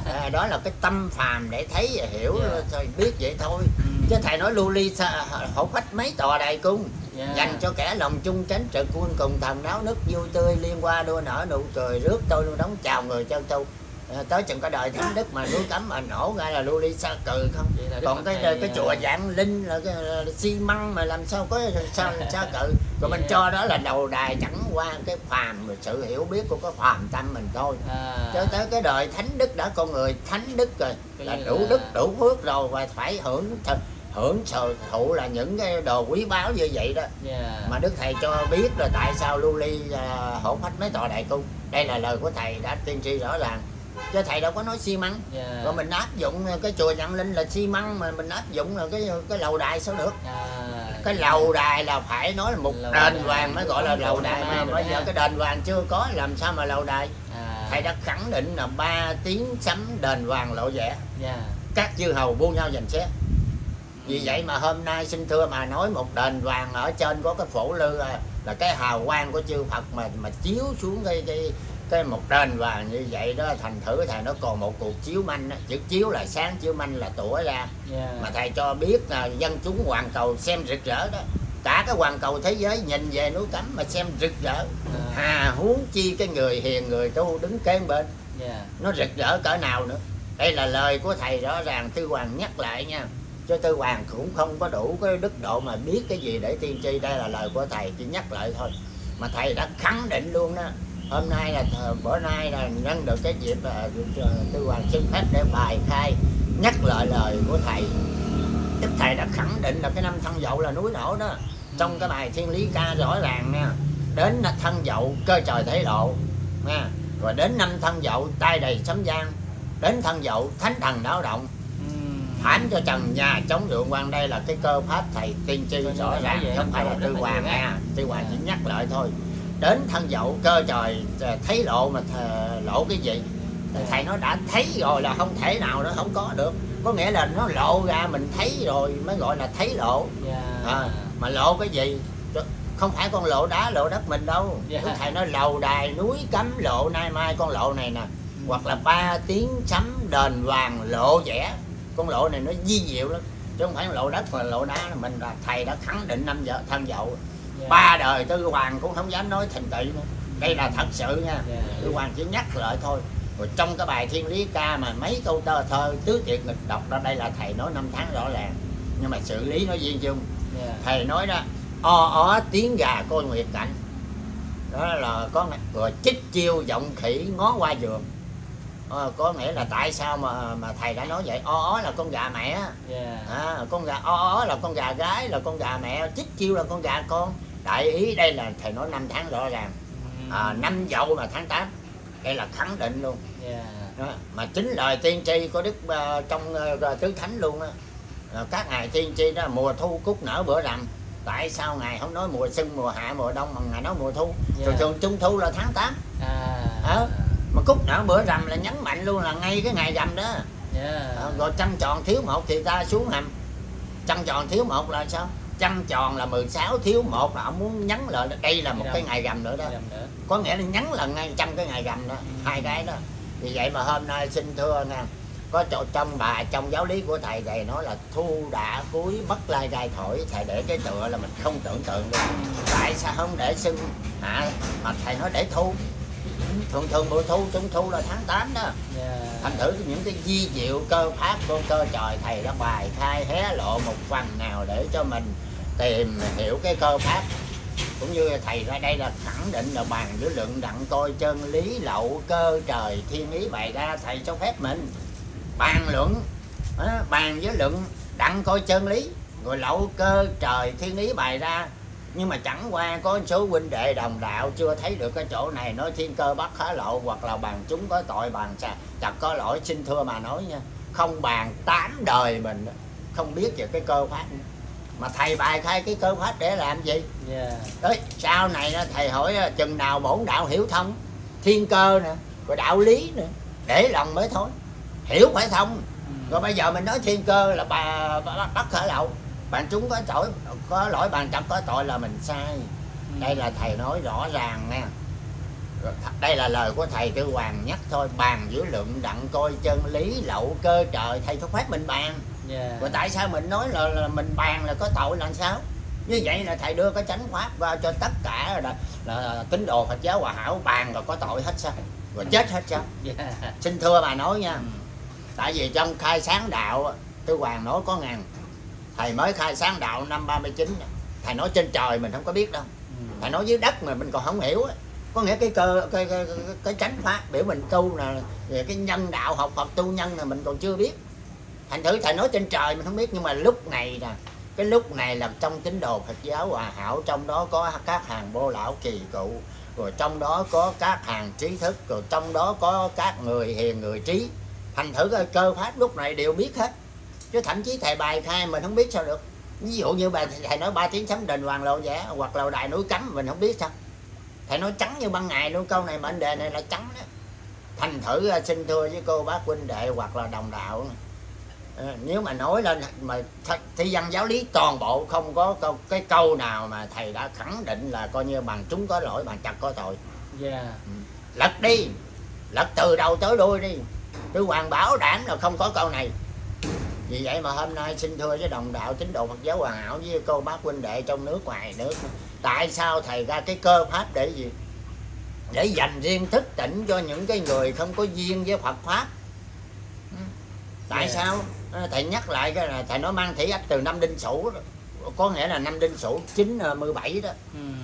S1: Đó là cái tâm phàm để thấy hiểu thôi, biết vậy thôi. Chứ Thầy nói lưu ly hổ phách mấy tòa đại cung, dành cho kẻ lòng chung tránh trực quân cùng thần náo nức vui tươi, liên qua đua nở nụ cười, rước tôi luôn đóng chào người chân tu. Tới chừng cái đời thánh đức mà núi cấm mà nổ ra là lưu ly sa cừ không. Còn cái chùa Vạn Linh là cái xi măng mà làm sao có sao sa cừ. Rồi mình cho đó là đầu đài, chẳng qua cái phàm sự hiểu biết của cái phàm tâm mình thôi. Cho tới cái đời thánh đức đã con người thánh đức rồi là đủ đức đủ phước rồi, và phải hưởng sở thụ là những cái đồ quý báu như vậy đó. Mà Đức Thầy cho biết là tại sao lưu ly hổ phách mấy tòa đại cung. Đây là lời của Thầy đã tiên tri rõ ràng, chứ Thầy đâu có nói xi măng. Rồi mình áp dụng cái chùa Vạn Linh là xi măng, mà mình áp dụng là cái lầu đài sao được. Cái lầu đài là phải nói là một đền vàng mới gọi là lầu đài, mà bây giờ cái đền vàng chưa có làm sao mà lầu đài. Thầy đã khẳng định là 3 tiếng sấm đền vàng lộ vẻ, các chư hầu buông nhau giành xét. Vì vậy mà hôm nay xin thưa mà nói một đền vàng ở trên có cái phổ lư là cái hào quang của chư Phật mà chiếu xuống cái một đền vàng như vậy đó, thành thử Thầy nó còn một cuộc chiếu manh đó. Chữ chiếu là sáng, chiếu manh là tủa ra. Mà Thầy cho biết là dân chúng hoàn cầu xem rực rỡ đó, cả cái hoàn cầu thế giới nhìn về núi cấm mà xem rực rỡ. Huống chi cái người hiền người tu đứng kế bên, nó rực rỡ cỡ nào nữa. Đây là lời của Thầy rõ ràng, Tư Hoàng nhắc lại nha, chứ Tư Hoàng cũng không có đủ cái đức độ mà biết cái gì để tiên tri. Đây là lời của Thầy, chỉ nhắc lại thôi, mà Thầy đã khẳng định luôn đó. Hôm nay là bữa nay là nhân được cái dịp Tư Hoàng xin phép để bài khai nhắc lại lời của Thầy. Đức Thầy đã khẳng định là cái năm Thân Dậu là núi nổ đó. Trong cái bài Thiên Lý Ca rõ ràng nha, đến Thân Dậu cơ trời thể lộ nha, rồi đến năm Thân Dậu tai đầy sấm vang, đến Thân Dậu thánh thần náo động, thảm cho trần nhà chống vượng quan. Đây là cái cơ pháp Thầy tiên tri rõ ràng, không phải là Tư Hoàng nha. Tư Hoàng chỉ nhắc lại thôi. Đến Thân Dậu cơ trời thấy lộ, mà lộ cái gì? Thầy nói đã thấy rồi là không thể nào nó không có được. Có nghĩa là nó lộ ra mình thấy rồi mới gọi là thấy lộ. Mà lộ cái gì? Không phải con lộ đá lộ đất mình đâu. Thầy nói lầu đài núi cấm lộ nay mai, con lộ này nè. Hoặc là 3 tiếng sấm đền vàng lộ vẻ. Con lộ này nó di diệu lắm, chứ không phải lộ đất mà lộ đá. Mình là Thầy đã khẳng định năm Thân Dậu. 3 đời Tư Hoàng cũng không dám nói thành tựu nữa. Đây là thật sự nha. Tư Hoàng chỉ nhắc lại thôi. Rồi trong cái bài Thiên Lý Ca mà mấy câu thơ tứ tuyệt nghịch đọc đó, đây là Thầy nói năm tháng rõ ràng, nhưng mà xử lý nói riêng chung. Thầy nói đó, ó tiếng gà coi nguyệt cảnh, đó là có rồi chích chiêu giọng khỉ ngó qua giường. Có nghĩa là tại sao mà Thầy đã nói vậy? Ó là con gà mẹ, con gà ó là con gà gái, là con gà mẹ, chích chiêu là con gà con. Đại ý đây là Thầy nói năm tháng rõ ràng. Năm Dậu mà tháng 8, đây là khẳng định luôn. Đó, mà chính lời tiên tri của Đức trong Tứ Thánh luôn á. Các ngài tiên tri đó, mùa thu cúc nở bữa rằm. Tại sao ngài không nói mùa xuân, mùa hạ, mùa đông mà ngài nói mùa thu? Thường Trung Thu là tháng 8. Mà cúc nở bữa rằm là nhấn mạnh luôn là ngay cái ngày rằm đó. Rồi trăng tròn thiếu một thì ta xuống hầm. Trăng tròn thiếu một là sao? Trăng tròn là 16, thiếu một là ông muốn nhắn lại đây là một cái ngày rằm nữa đó. Có nghĩa là nhắn là ngay trong cái ngày rằm đó, hai cái đó. Vì vậy mà hôm nay xin thưa nha, có chỗ trong giáo lý của thầy nói là thu đã cuối bất lai gai thổi, thầy để cái tựa là mình không tưởng tượng được. Tại sao không để xuân hạ mà thầy nói để thu? Thường mùa thu, trung thu là tháng 8 đó. Thành thử những cái di diệu cơ pháp của cơ trời thầy đã bài khai hé lộ một phần nào để cho mình tìm hiểu cái cơ pháp. Cũng như thầy ra đây là khẳng định là bàn với luận đặng coi chân lý lậu cơ trời thiên ý bày ra, thầy cho phép mình bàn luận, bàn với luận đặng coi chân lý rồi lậu cơ trời thiên ý bày ra. Nhưng mà chẳng qua có số huynh đệ đồng đạo chưa thấy được cái chỗ này nói thiên cơ bất khả lộ, hoặc là bàn chúng có tội bàn sao chặt có lỗi, xin thưa mà nói nha, không bàn 8 đời mình không biết về cái cơ pháp nữa. Mà thầy bài khai cái cơ pháp để làm gì? Đấy, sau này thầy hỏi chừng nào bổn đạo hiểu thông thiên cơ nè, rồi đạo lý nè, để lòng mới thôi, hiểu phải thông. Rồi bây giờ mình nói thiên cơ là bất khả lậu, bạn chúng có lỗi bàn chặt có tội là mình sai. Đây là thầy nói rõ ràng nha. Đây là lời của thầy Tư Hoàng nhắc thôi, bàn giữa luận đặng coi chân lý lậu cơ trời, thầy cho phép mình bàn. Rồi tại sao mình nói là mình bàn là có tội là sao? Như vậy là thầy đưa cái chánh pháp ra cho tất cả là tín đồ Phật giáo Hòa Hảo bàn là có tội hết sao? Rồi chết hết sao? Xin thưa bà nói nha. Tại vì trong khai sáng đạo Tư Hoàng nói có ngàn, thầy mới khai sáng đạo năm 39, thầy nói trên trời mình không có biết đâu, thầy nói dưới đất mà mình còn không hiểu. Có nghĩa cái chánh pháp biểu mình tu là về cái nhân đạo học Phật tu nhân là mình còn chưa biết. Thành thử thầy nói trên trời mình không biết, nhưng mà lúc này nè, cái lúc này là trong tín đồ Phật giáo Hòa Hảo, trong đó có các hàng bô lão kỳ cụ, rồi trong đó có các hàng trí thức, rồi trong đó có các người hiền người trí. Thành thử cái cơ pháp lúc này đều biết hết, chứ thậm chí thầy bài khai mình không biết sao được. Ví dụ như thầy nói 3 tiếng sấm đền Hoàng Lộ Vẽ hoặc là Đài Núi Cấm mình không biết sao. Thầy nói trắng như ban ngày luôn, câu này mệnh đề này là trắng đó. Thành thử xin thưa với cô bác huynh đệ hoặc là đồng đạo, nếu mà nói lên mà thi văn giáo lý toàn bộ không có cái câu nào mà thầy đã khẳng định là coi như bằng chúng có lỗi, bằng chặt có tội. Lật đi, lật từ đầu tới đuôi đi, Tư Hoàng bảo đảm là không có câu này. Vì vậy mà hôm nay xin thưa với đồng đạo tín đồ Phật giáo Hòa Hảo với cô bác huynh đệ trong nước ngoài nước, tại sao thầy ra cái cơ pháp để gì? Để dành riêng thức tỉnh cho những cái người không có duyên với Phật pháp. Tại sao? Thầy nhắc lại cái là thầy nói mang thủy ách từ năm Đinh Sửu, có nghĩa là năm Đinh Sửu 97 đó.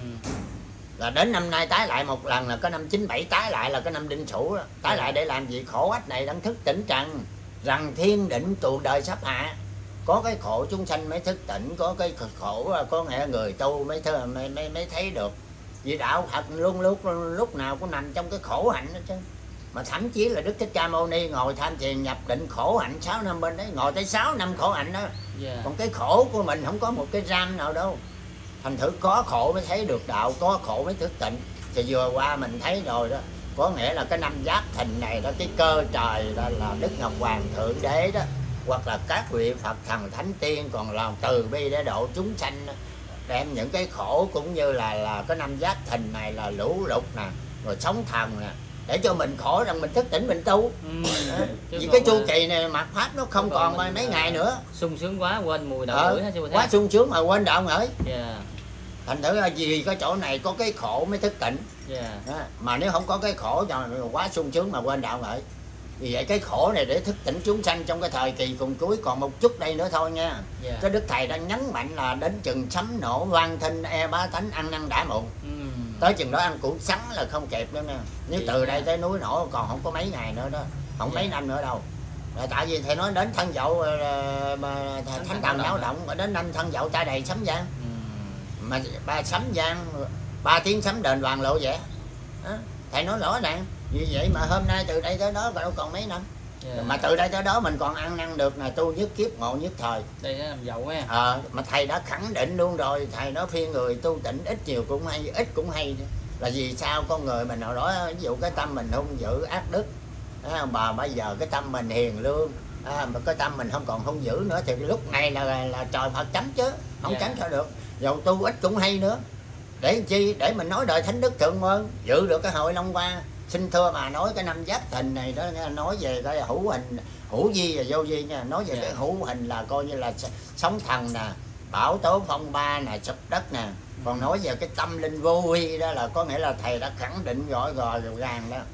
S1: Là đến năm nay tái lại một lần là có năm 97 tái lại là cái năm Đinh Sửu đó. Tái lại để làm gì? Khổ ách này đang thức tỉnh trần, rằng thiên định tụ đời sắp hạ. Có cái khổ chúng sanh mới thức tỉnh, có cái khổ có nghĩa người tu mới thấy được. Vì đạo Phật luôn lúc nào cũng nằm trong cái khổ hạnh đó chứ. Mà thậm chí là Đức Thích Ca Mâu Ni ngồi tham thiền nhập định khổ hạnh 6 năm bên đấy, ngồi tới 6 năm khổ hạnh đó. Còn cái khổ của mình không có một cái ram nào đâu. Thành thử có khổ mới thấy được đạo, có khổ mới thức tỉnh. Thì vừa qua mình thấy rồi đó, có nghĩa là cái năm Giáp Thìn này đó, cái cơ trời là Đức Ngọc Hoàng Thượng Đế đó, hoặc là các vị Phật thần thánh tiên còn lòng từ bi để độ chúng sanh đó. Đem những cái khổ cũng như là cái năm Giáp Thìn này là lũ lụt nè, rồi sóng thần nè, để cho mình khổ rằng mình thức tỉnh mình tu. Vì cái chu kỳ này mạt pháp nó không còn mấy ngày nữa.
S2: Sung sướng quá quên mùi đạo hỡi.
S1: Quá sung sướng mà quên đạo hỡi. Thành thử vì cái chỗ này có cái khổ mới thức tỉnh. Mà nếu không có cái khổ cho quá sung sướng mà quên đạo hỡi. Vì vậy cái khổ này để thức tỉnh chúng sanh trong cái thời kỳ cùng cuối còn một chút đây nữa thôi nha. Cái Đức Thầy đã nhấn mạnh là đến chừng sấm nổ vang thinh bá thánh ăn năn đã muộn. Tới chừng đó ăn củ sắn là không kịp nữa nha. Nếu từ đây tới núi nổ còn không có mấy ngày nữa đó, không mấy năm nữa đâu. Là tại vì thầy nói đến thân dậu mà thánh thần náo động, đến năm thân dậu ta đầy sấm vang. Mà sấm vang 3 tiếng sấm đền Hoàng Lộ Vẽ. Thầy nói rõ ràng. Vì vậy mà hôm nay từ đây tới đó đâu còn mấy năm. Mà từ đây tới đó mình còn ăn năn được là tu nhất kiếp ngộ nhất thời.
S2: Đây nó làm dậu á.
S1: Mà thầy đã khẳng định luôn rồi, thầy nói phiên người tu tỉnh ít nhiều cũng hay, ít cũng hay. Là vì sao con người mình nào đó, ví dụ cái tâm mình hung dữ ác đức, bà bây giờ cái tâm mình hiền lương, mà cái tâm mình không còn hung dữ nữa thì lúc này là trời Phật chấm chứ không tránh sao được. Dầu tu ít cũng hay nữa, để làm chi, để mình nói đời thánh đức thượng ơn, giữ được cái hội Long Hoa. Xin thưa mà nói cái năm Giáp Thìn này đó, nói về cái hữu hình, hữu vi và vô vi nha. Nói về cái hữu hình là coi như là sóng thần nè, bão tố phong ba nè, sụp đất nè. Còn nói về cái tâm linh vô vi đó là có nghĩa là thầy đã khẳng định rõ ràng đó,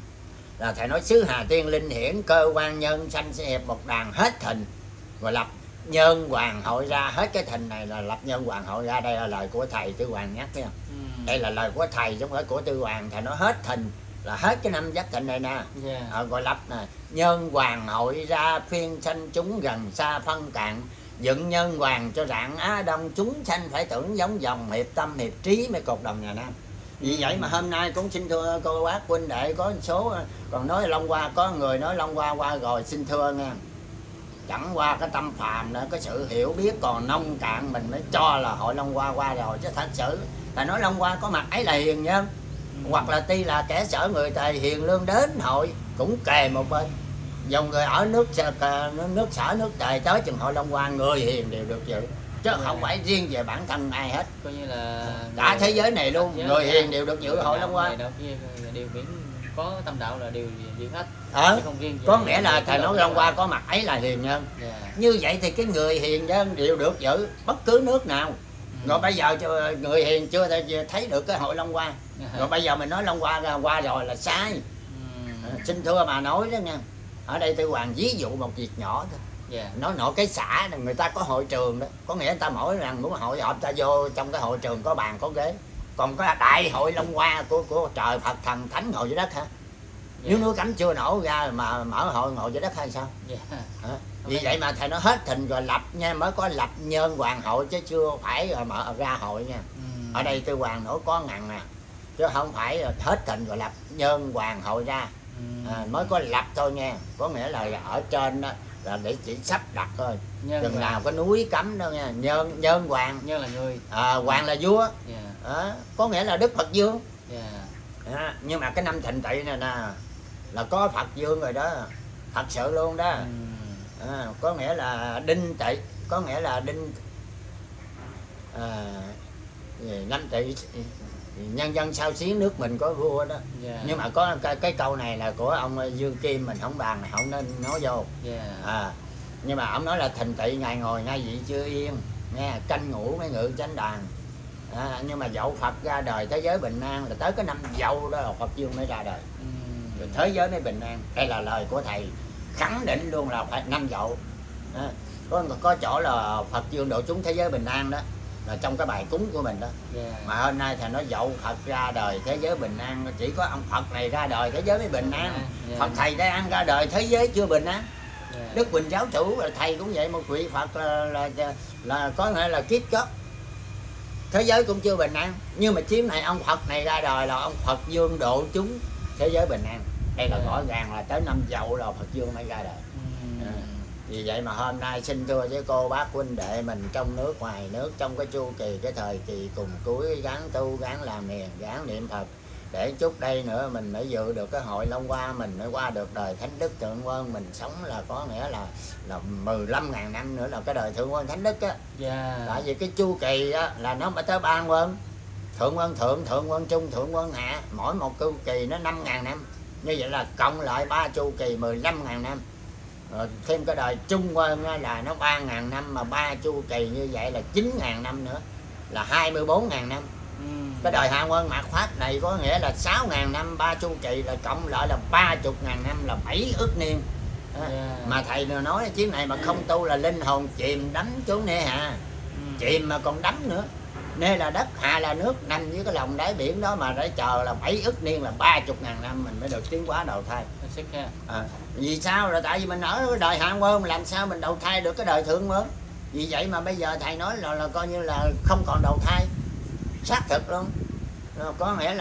S1: là thầy nói xứ Hà Tiên linh hiển, cơ quan nhân sanh sẽ hiệp một đàn hết thìn, rồi lập nhân hoàng hội ra. Hết cái thìn này là lập nhân hoàng hội ra. Đây là lời của thầy Tư Hoàng nhắc thấy không? Đây là lời của thầy chứ không phải của Tư Hoàng. Thầy nói hết thìn là hết cái năm Giáp Thìn này nè. Gọi lập nè, nhân hoàng hội ra, phiên sanh chúng gần xa phân cạn, dựng nhân hoàng cho rạng Á Đông, chúng sanh phải tưởng giống dòng, hiệp tâm hiệp trí mới cột đồng nhà Nam. Vì vậy mà hôm nay cũng xin thưa cô bác huynh đệ, có số còn nói Long Hoa, có người nói Long Hoa qua rồi, xin thưa nha, chẳng qua cái tâm phàm nữa, cái sự hiểu biết còn nông cạn, mình mới cho là hội Long Hoa qua rồi. Chứ thật sự thầy nói Long Hoa có mặt ấy là hiền nhân, hoặc là tuy là kẻ sở người tài hiền lương đến hội cũng kề một bên. Dòng người ở nước sở nước tài tới chừng hội Long Hoa người hiền đều được dự, chứ không phải riêng về bản thân ai hết,
S2: coi như là
S1: cả thế giới này luôn, người hiền đều được dự hội Long Hoa.
S2: Điều miễn có tâm đạo là điều hết.
S1: Có nghĩa là thầy nói Long Hoa có mặt ấy là hiền nhân. Như vậy thì cái người hiền nhân đều được giữ bất cứ nước nào. Rồi bây giờ người hiền chưa thấy được cái hội Long Hoa, rồi bây giờ mình nói Long Hoa ra qua rồi là sai. Xin thưa mà nói đó nha, ở đây Tư Hoàng ví dụ một việc nhỏ thôi. Nói nội cái xã này người ta có hội trường đó, có nghĩa người ta mỗi lần muốn hội họp ta vô trong cái hội trường có bàn có ghế. Còn có đại hội Long Hoa của trời Phật thần thánh ngồi dưới đất hả? Nếu núi Cấm chưa nổ ra mà mở hội ngồi dưới đất hay sao? Vì vậy mà thầy nói hết thìn rồi lập nha, mới có lập nhân hoàng hội, chứ chưa phải rồi mở ra hội nha. Ở đây Tư Hoàng nói có ngàn nè, chứ không phải hết thìn rồi lập nhân hoàng hội ra. Mới có lập thôi nha, có nghĩa là ở trên đó là để chỉ sắp đặt thôi. Đừng nào có núi Cấm đâu nha. Nhân hoàng,
S2: nhân là người,
S1: hoàng là vua. Có nghĩa là Đức Phật Dương. Nhưng mà cái năm Thìn Tỵ này nè là có Phật Dương rồi đó, thật sự luôn đó. Có nghĩa là Đinh Tỵ, có nghĩa là Đinh năm Tỵ nhân dân sao xuyến nước mình có vua đó. Nhưng mà có cái câu này là của ông Dương Kim, mình không bàn này, không nên nói vô. Nhưng mà ông nói là Thìn Tỵ ngày ngồi ngay vị chưa yên, nghe canh ngủ mới ngự chánh đàn. Nhưng mà dậu Phật ra đời thế giới bình an là tới cái năm dậu đó là Phật Dương mới ra đời, rồi thế giới mới bình an. Đây là lời của thầy khẳng định luôn là phải năm dậu. Có chỗ là Phật Dương độ chúng thế giới bình an đó, là trong cái bài cúng của mình đó. Mà hôm nay thầy nói dậu Phật ra đời thế giới bình an, chỉ có ông Phật này ra đời thế giới mới bình an. Phật thầy Đại An ra đời thế giới chưa bình an. Đức Quỳnh giáo chủ là thầy cũng vậy, một vị Phật là có nghĩa là kiếp trước thế giới cũng chưa bình an, nhưng mà chiếm này ông Phật này ra đời là ông Phật Dương độ chúng thế giới bình an. Đây là rõ ràng là tới năm dậu là Phật Dương mới ra đời. Vì vậy mà hôm nay xin thưa với cô bác huynh đệ mình trong nước ngoài nước, trong cái chu kỳ cái thời kỳ cùng cuối, gắng tu gắng làm hiền gắng niệm Phật, để chút đây nữa mình mới dự được cái hội Long Hoa, mình mới qua được đời Thánh Đức Thượng Quân. Mình sống là có nghĩa là 15.000 năm nữa là cái đời Thượng Quân Thánh Đức á. Tại vì cái chu kỳ á là nó phải tới 3 quân, Thượng Quân Thượng, Thượng Quân Trung, Thượng Quân Hạ, mỗi một chu kỳ nó 5.000 năm. Như vậy là cộng lại 3 chu kỳ 15.000 năm. Rồi thêm cái đời Trung Quân là nó 3.000 năm, mà 3 chu kỳ như vậy là 9.000 năm nữa, là 24.000 năm. Cái đời Hạ Quân Mạt Pháp này có nghĩa là 6.000 năm, 3 chu kỳ là cộng lại là 30.000 năm, là 7 ức niên. Mà thầy nói chuyến này mà không tu là linh hồn chìm đắm xuống nê hạ. Chìm mà còn đắm nữa. Nê là đất, hạ là nước, nằm dưới cái lòng đáy biển đó mà để chờ là 7 ức niên, là 30.000 năm mình mới được tiến hóa đầu thai. Vì sao? Là tại vì mình ở đời Hạ Quân, làm sao mình đầu thai được cái đời Thượng Quân. Vì vậy mà bây giờ thầy nói là coi như là không còn đầu thai, xác thực luôn. Có nghĩa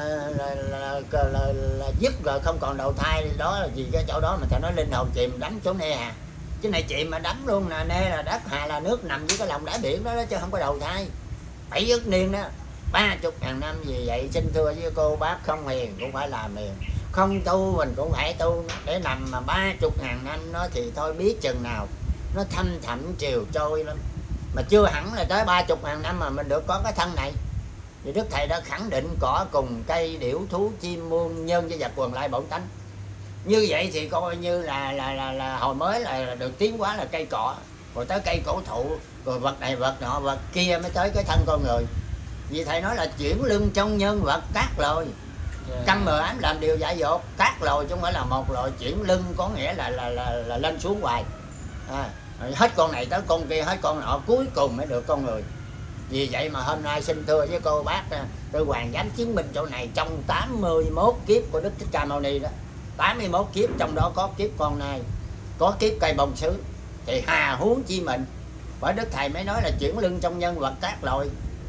S1: là dứt rồi không còn đầu thai. Đó là vì cái chỗ đó mà thầy nói linh hồn chìm đắm xuống nê hà. Chứ này chìm mà đắm luôn nè, nê là đất, hà là nước, nằm dưới cái lòng đáy biển đó, chứ không có đầu thai. 7 ức niên đó, 30.000 năm. Vì vậy xin thưa với cô bác, không hiền cũng phải làm hiền, không tu mình cũng phải tu, để nằm mà 30.000 năm nó thì thôi biết chừng nào nó thâm thẳm chiều trôi lắm. Mà chưa hẳn là tới 30.000 năm mà mình được có cái thân này. Thì Đức Thầy đã khẳng định cỏ cùng cây điểu thú chim muôn nhân với vật quần lại bổn tánh. Như vậy thì coi như là hồi mới là được tiến hóa là cây cọ, rồi tới cây cổ thụ, rồi vật này vật nọ vật kia mới tới cái thân con người. Vì Thầy nói là chuyển lưng trong nhân vật các loài. Căn mờ ám làm điều dại dột, các loài chứ không phải là một loài. Chuyển lưng có nghĩa là lên xuống hoài, hết con này tới con kia, hết con nọ, cuối cùng mới được con người. Vì vậy mà hôm nay xin thưa với cô bác, tôi hoàn dám chứng minh chỗ này, trong 81 kiếp của Đức Thích Ca Mâu Ni đó, 81 kiếp trong đó có kiếp con này, có kiếp cây bông sứ, thì hà huống chi mình. Bởi Đức Thầy mới nói là chuyển lưng trong nhân vật các loài.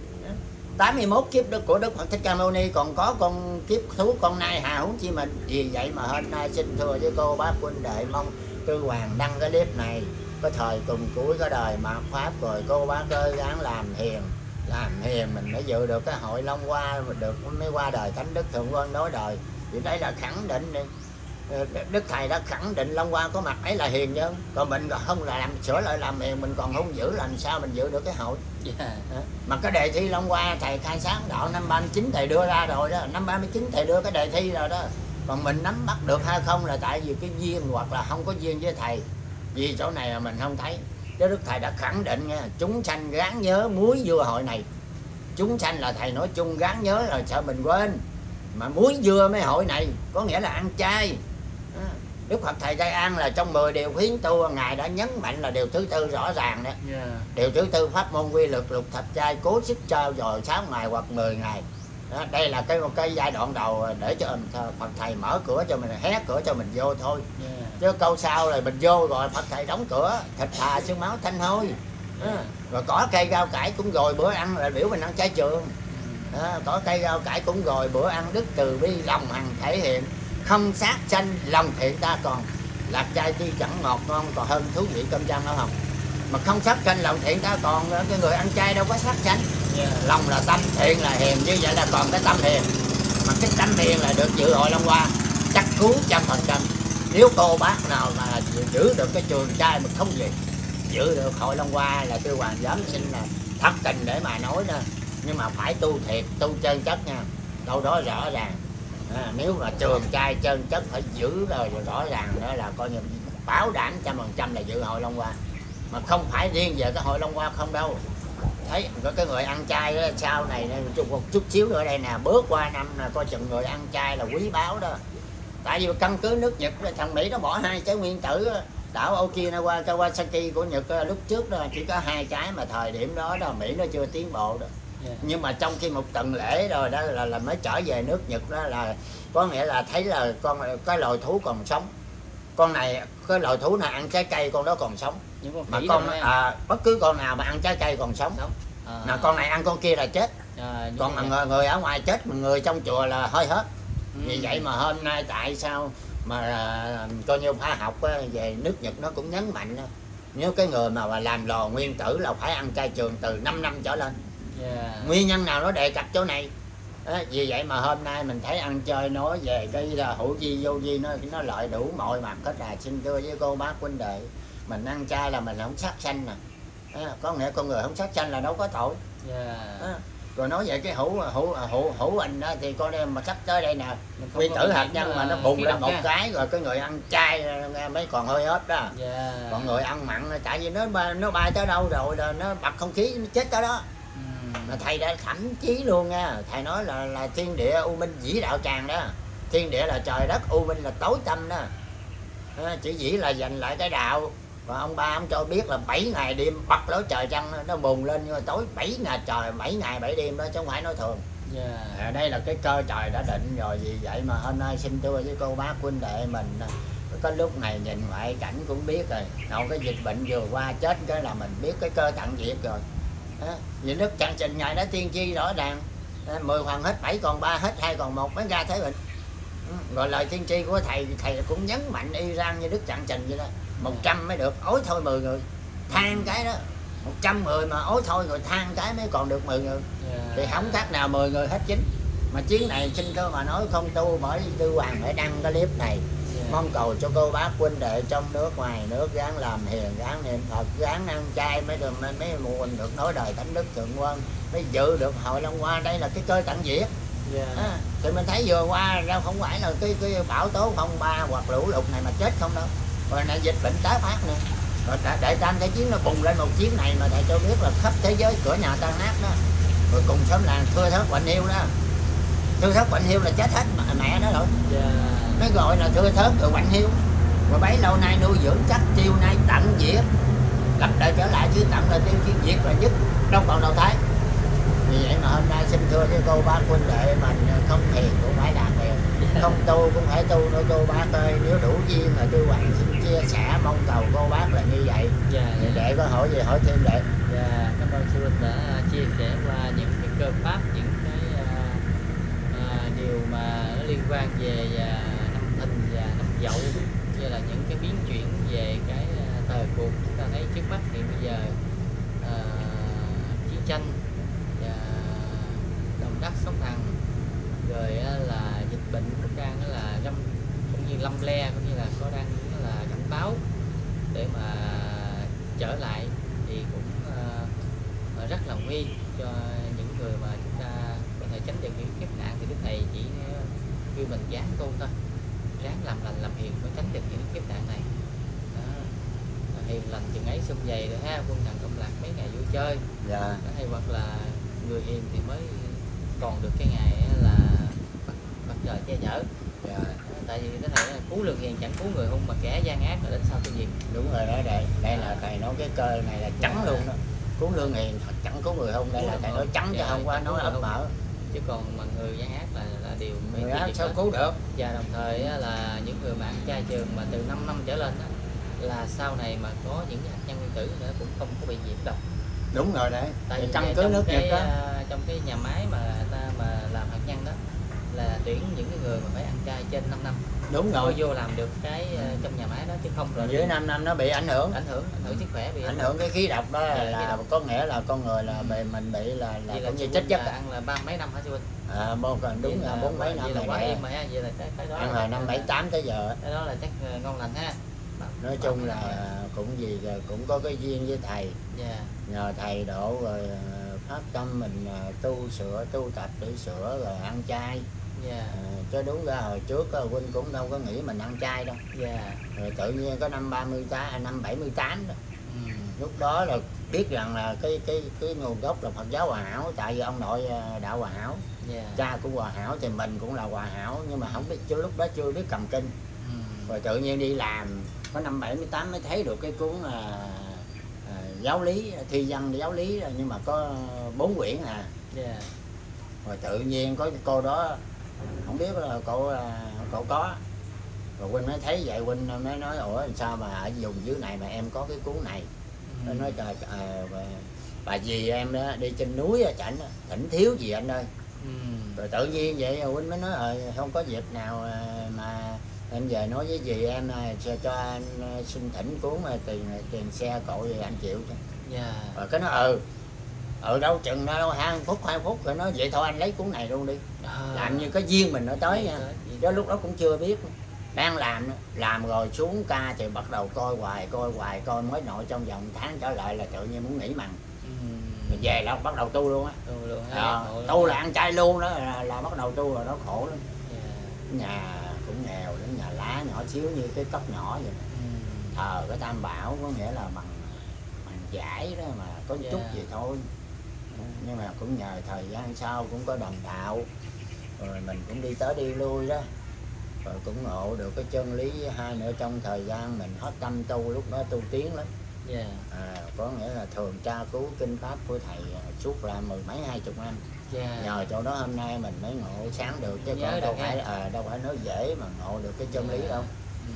S1: 81 kiếp của Đức Phật Thích Ca Mâu Ni còn có con kiếp thú con nai, hà huống chi mình. Vì vậy mà hôm nay xin thưa với cô bác huynh đệ, mong Tư Hoàng đăng cái clip này có thời cùng cuối có đời mạt pháp, rồi cô bác ơi gắng làm hiền mình mới dự được cái hội Long Hoa, mình được mới qua đời Thánh Đức Thượng Quân nói đời. Thì đây là khẳng định, Đức Thầy đã khẳng định Long Hoa có mặt ấy là hiền nhân, còn mình không là làm sửa lại làm hiền, mình còn không giữ, làm sao mình giữ được cái hội. Mà cái đề thi Long Hoa Thầy khai sáng đạo năm 39 Thầy đưa ra rồi đó, năm 39 Thầy đưa cái đề thi rồi đó. Còn mình nắm bắt được hay không là tại vì cái duyên hoặc là không có duyên với Thầy. Vì chỗ này là mình không thấy. Chứ Đức Thầy đã khẳng định nha, chúng sanh gắng nhớ muối dưa hội này. Chúng sanh là Thầy nói chung gắng nhớ rồi sợ mình quên. Mà muối dưa mấy hội này có nghĩa là ăn chay. Đức Phật Thầy Tây An là trong 10 điều khuyến tu, Ngài đã nhấn mạnh là điều thứ tư rõ ràng đó. Điều thứ tư pháp môn quy luật lục thập trai, cố sức trao dồi 6 ngày hoặc 10 ngày. Đó, đây là cái giai đoạn đầu để cho Phật Thầy mở cửa cho mình, hé cửa cho mình vô thôi. Chứ câu sau là mình vô rồi Phật Thầy đóng cửa, thịt thà xương máu thanh hôi. Rồi cỏ cây rau cải cũng rồi bữa ăn là biểu mình ăn chay trường. Cỏ cây rau cải cũng rồi bữa ăn, đức từ bi lòng hằng thể hiện, không sát sanh lòng thiện ta còn. Lạc chay tuy chẳng ngọt ngon còn hơn thú vị cơm chăm đâu không. Mà không sát sanh lòng thiện ta còn, cái người ăn chay đâu có sát sanh. Lòng là tâm, thiện là hiền, như vậy là còn cái tâm hiền. Mà cái tâm hiền là được dự hội Long Hoa chắc cú 100%. Nếu cô bác nào mà giữ được cái trường trai mà không gì giữ được hội Long Hoa là Tư Hoàng dám xin là thật tình để mà nói đó. Nhưng mà phải tu thiệt, tu chân chất nha. Đâu đó rõ ràng. Nếu mà trường trai chân chất phải giữ rồi rõ ràng đó là coi như bảo đảm 100% là dự hội Long Hoa. Mà không phải riêng về cái hội Long Hoa không đâu. Thấy có cái người ăn chay đó, sau này một chút xíu nữa đây nè, bước qua năm là coi chừng người ăn chay là quý báu đó. Tại vì căn cứ nước Nhật, thằng Mỹ nó bỏ 2 trái nguyên tử, đảo Okinawa Kawasaki của Nhật lúc trước đó chỉ có 2 trái, mà thời điểm đó Mỹ nó chưa tiến bộ đó. Nhưng mà trong khi một tuần lễ rồi đó là mới trở về nước Nhật đó, là có nghĩa là thấy là cái loài thú còn sống. Con này, cái loài thú nào ăn trái cây con đó còn sống. Mà con bất cứ con nào mà ăn trái cây còn sống. Mà con này ăn con kia là chết. Còn mà người ở ngoài chết, mà người trong chùa là hơi hết. Vì vậy mà hôm nay tại sao mà coi như khoa học về nước Nhật nó cũng nhấn mạnh đó. Nếu cái người mà làm lò nguyên tử là phải ăn chay trường từ 5 năm trở lên. Nguyên nhân nào nó đề cập chỗ này. Vì vậy mà hôm nay mình thấy ăn chơi nói về cái hữu vi vô vi, nó lợi đủ mọi mặt hết. Xin thưa với cô bác huynh đệ, mình ăn chay là mình không sát sanh nè. Có nghĩa con người không sát sanh là đâu có tội. Rồi nói về cái hữu hình đó thì con em mà sắp tới đây nè, nguyên tử hạt nhân mà nó bùng lên một cái rồi cái người ăn chay mới còn hơi hết đó. Còn người ăn mặn tại vì nó bay tới đâu rồi là nó bật không khí nó chết tới đó. Mà Thầy đã thậm chí luôn nha, Thầy nói là thiên địa u minh dĩ đạo tràng đó. Thiên địa là trời đất, u minh là tối tâm đó. Chỉ dĩ là giành lại cái đạo. Và ông ba ông cho biết là 7 ngày đêm bật lối trời trăng nó bùng lên, nhưng mà tối 7 ngày trời 7 ngày 7 đêm đó chứ không phải nói thường. Đây là cái cơ trời đã định rồi. Vì vậy mà hôm nay xin thưa với cô bác huynh đệ mình, có lúc này nhìn ngoại cảnh cũng biết rồi. Đâu cái dịch bệnh vừa qua chết cái là mình biết cái cơ tận diệt rồi. Vì Đức Trạng Trình Ngài đã tiên tri rõ ràng 10 hoàng hết 7 còn 3, hết 2 còn 1 mới ra thế bệnh. Rồi lời tiên tri của Thầy cũng nhấn mạnh y rang như Đức Trạng Trình vậy đó. 100 mới được, ối thôi 10 người. Than cái đó 100 người mà ối thôi rồi than cái mới còn được 10 người. Thì không khác nào 10 người hết chín. Mà chuyến này xin thưa mà nói không tu, bởi Tư Hoàng phải đăng cái clip này. Mong cầu cho cô bác huynh đệ trong nước ngoài nước ráng làm hiền, ráng niệm Phật, ráng ăn chay mới được, mấy mùi được nói đời thánh đức thượng quân, mới dự được hội Long Hoa. Đây là cái cơ tận diệt. Thì mình thấy vừa qua ra không phải là cái bão tố phong ba hoặc lũ lụt này mà chết không đâu, rồi này dịch bệnh tái phát nữa. Rồi Đại Tam Thế Chiến nó bùng lên một chiến này mà thầy cho biết là khắp thế giới cửa nhà tan nát đó. Rồi cùng xóm làng thưa thớt bệnh hiu đó, thưa thớt bệnh hiu là chết hết mẹ đó rồi. Nó gọi là thưa thớt rồi bệnh hiu. Rồi bấy lâu nay nuôi dưỡng chắc chiêu nay tận diệt, lập lại trở lại, chứ tận là tiêu chiến diệt là dứt, đâu còn đầu thái. Vì vậy mà hôm nay xin thưa với cô bác huynh đệ, mình không thiền cũng phải làm thiền, không tu cũng phải tu nữa cô bác ơi. Nếu đủ duyên là Tư Hoàng xin chia sẻ, mong cầu cô bác là như vậy. Để có hỏi gì hỏi thêm đệ.
S2: Cảm ơn sư huynh đã chia sẻ qua những cái cơ pháp, những cái điều mà nó liên quan về năm Thìn và năm Dậu, như là những cái biến chuyển về cái thời cuộc chúng ta thấy trước mắt hiện bây giờ, chiến tranh và động đất sóng thần, rồi là dịch bệnh cũng đang là cũng như lâm le, cũng như là có đang là cảnh báo để mà trở lại, thì cũng rất là nguy cho những người mà chúng ta có thể tránh được những kiếp nạn. Thì lúc này chỉ kêu mình ráng tu thôi, ráng làm lành làm hiền mới tránh được những kiếp nạn này đó. Hiền lành chừng ấy xung vầy rồi ha, quân thần công lạc mấy ngày vui chơi. Hay hoặc là người hiền thì mới còn được cái ngày là bắt trời che chở. Tại vì cái này là cứu lương hiền chẳng cứu người hung, mà kẻ gian ác là đến sau tiêu diệt.
S1: Đúng rồi đó đệ, đây là thầy nói cái cơ này là trắng luôn đó. Cứu lương hiền thật chẳng cứu người hung, đây là thầy nói trắng chứ không qua nói ấp mở.
S2: Chứ còn mà người gian ác là điều
S1: người ác sao cứu được.
S2: Và đồng thời là những người mà ăn chay trường mà từ 5 năm trở lên đó, là sau này mà có những hạt nhân nguyên tử nữa cũng không có bị nhiễm độc.
S1: Đúng rồi đấy.
S2: Tại vì
S1: căn cứ nước Nhật đó,
S2: trong cái nhà máy mà ta mà làm hạt nhân đó là tuyển những cái người mà phải ăn chay trên 5 năm. Đúng rồi. Mới vô làm được cái trong nhà máy đó, chứ không là
S1: dưới 5 năm nó bị ảnh hưởng
S2: sức khỏe, bị
S1: ảnh hưởng cái khí độc đó. Là có nghĩa là con người là mình bị là cũng như chết giấc
S2: ăn là 30 mấy năm hả sư huynh?
S1: Đúng là 40 mấy năm
S2: là quá im mà ha. Vậy là cái đó
S1: ăn là năm 78 tới giờ.
S2: Cái đó là chắc ngon lành ha.
S1: Nói chung là cũng gì cũng có cái duyên với thầy. Nhờ thầy độ rồi phát tâm mình tu tập để sửa rồi ăn chay. Chứ đúng ra hồi trước huynh cũng đâu có nghĩ mình ăn chay đâu. Rồi tự nhiên có năm 78 đó. Lúc đó là biết rằng là cái nguồn gốc là Phật giáo Hòa Hảo, tại vì ông nội đạo Hòa Hảo, cha của Hòa Hảo thì mình cũng là Hòa Hảo, nhưng mà không biết lúc đó chưa biết cầm kinh. Rồi tự nhiên đi làm có năm 78 mới thấy được cái cuốn giáo lý, thi văn giáo lý, nhưng mà có 4 quyển à. Rồi tự nhiên có cô đó không biết là cậu có, rồi huynh mới thấy vậy, huynh mới nói ủa sao mà ở vùng dưới này mà em có cái cuốn này. Nó nói trời, bà dì em đó đi trên núi chảnh thỉnh thiếu gì anh ơi. Rồi tự nhiên vậy huynh mới nói không có dịp nào mà em về nói với dì em cho anh xin thỉnh cuốn tiền xe cộ gì anh chịu chứ. Rồi cái nó đâu chừng đâu 2 phút rồi nói vậy thôi anh lấy cuốn này luôn đi. Làm như cái duyên mình nó tới nha. Đó lúc đó cũng chưa biết, đang làm rồi xuống ca thì bắt đầu coi hoài mới nội trong vòng tháng trở lại là tự nhiên muốn nghỉ mặn. Rồi về là bắt đầu tu luôn á. Tu là ăn chay luôn đó, là bắt đầu tu rồi, nó khổ lắm. Nhà cũng nghèo lắm, nhà lá nhỏ xíu như cái cốc nhỏ vậy. Thờ cái Tam Bảo có nghĩa là bằng giải đó, mà có chút gì thôi. Nhưng mà cũng nhờ thời gian sau cũng có đồng đạo, rồi mình cũng đi tới đi lui đó, rồi cũng ngộ được cái chân lý. Hai nữa trong thời gian mình hết tâm tu, lúc đó tu tiến lắm. Có nghĩa là thường tra cứu kinh pháp của thầy suốt là 10 mấy 20 năm. Nhờ chỗ đó hôm nay mình mới ngộ sáng được, chứ còn đâu phải nói dễ mà ngộ được cái chân lý đâu.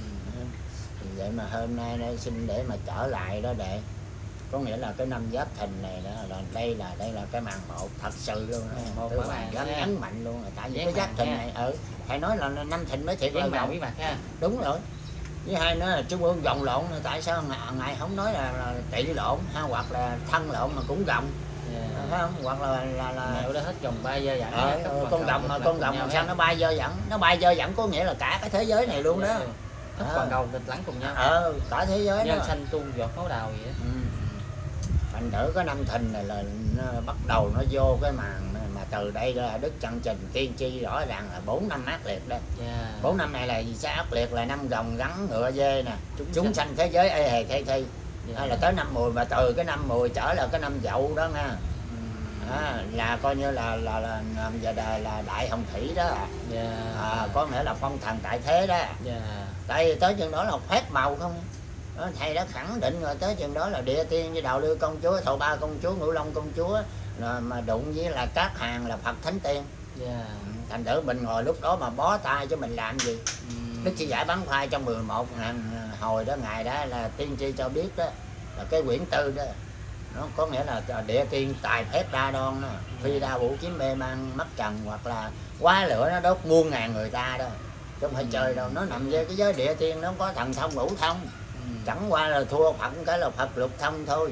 S1: Thì vậy mà hôm nay xin để mà trở lại đó đệ. Có nghĩa là cái năm Giáp Thìn này đó, là đây là cái màn một thật sự luôn đó. Tôi dám nhấn mạnh luôn là tại vì cái Giáp Thìn này thầy nói là năm Thìn mới thiệt là
S2: bí mật ha.
S1: Đúng rồi. Với hai nữa là Trung ương gồng lộn, tại sao ngài không nói là tỷ lộn ha, hoặc là thân lộn mà cũng gồng. phải không? Hoặc là
S2: mèo đó hết vòng bay dơ dẫn.
S1: con rồng mà con rồng làm sao nó bay dơ dẫn, nó bay dơ dẫn có nghĩa là cả cái thế giới này luôn đó.
S2: Hết toàn cầu thịt lắng cùng nhau.
S1: Cả thế giới
S2: nhân
S1: đó.
S2: xanh tuôn giọt máu đào vậy đó.
S1: Thành thử cái năm Thìn này là nó bắt đầu nó vô cái màn mà từ đây ra Đức Chân Trình tiên tri rõ ràng là 4 năm ác liệt đó. 4 năm này là gì sao ác liệt, là năm rồng rắn ngựa dê nè, chúng sanh thế giới ê hề thay thi. Là tới năm Mùi, mà từ cái năm Mùi trở là cái năm Dậu đó nha. Là coi như là giờ đời là đại hồng thủy đó. Có nghĩa là phong thần tại thế đó. Tại tới chừng đó là phép màu không. Thầy đã khẳng định rồi, tới chừng đó là địa tiên với Đào Lưu công chúa, Thổ Ba công chúa, Ngũ Long công chúa, mà đụng với là các hàng là Phật thánh tiên. Thành thử mình ngồi lúc đó mà bó tay cho mình làm gì. Đức Sư Giải Bán Khoai trong 11.000 hồi đó ngài đã là tiên tri cho biết đó, là cái quyển tư đó, nó có nghĩa là địa tiên tài phép đa đoan đó, phi đa vũ chiếm mê man mắt trần, hoặc là quá lửa nó đốt muôn ngàn người ta đó, chứ không phải chơi đâu. Nó nằm với cái giới địa tiên, nó có thần thông ngũ thông, chẳng qua là thua Phật cái là Phật lục thông thôi.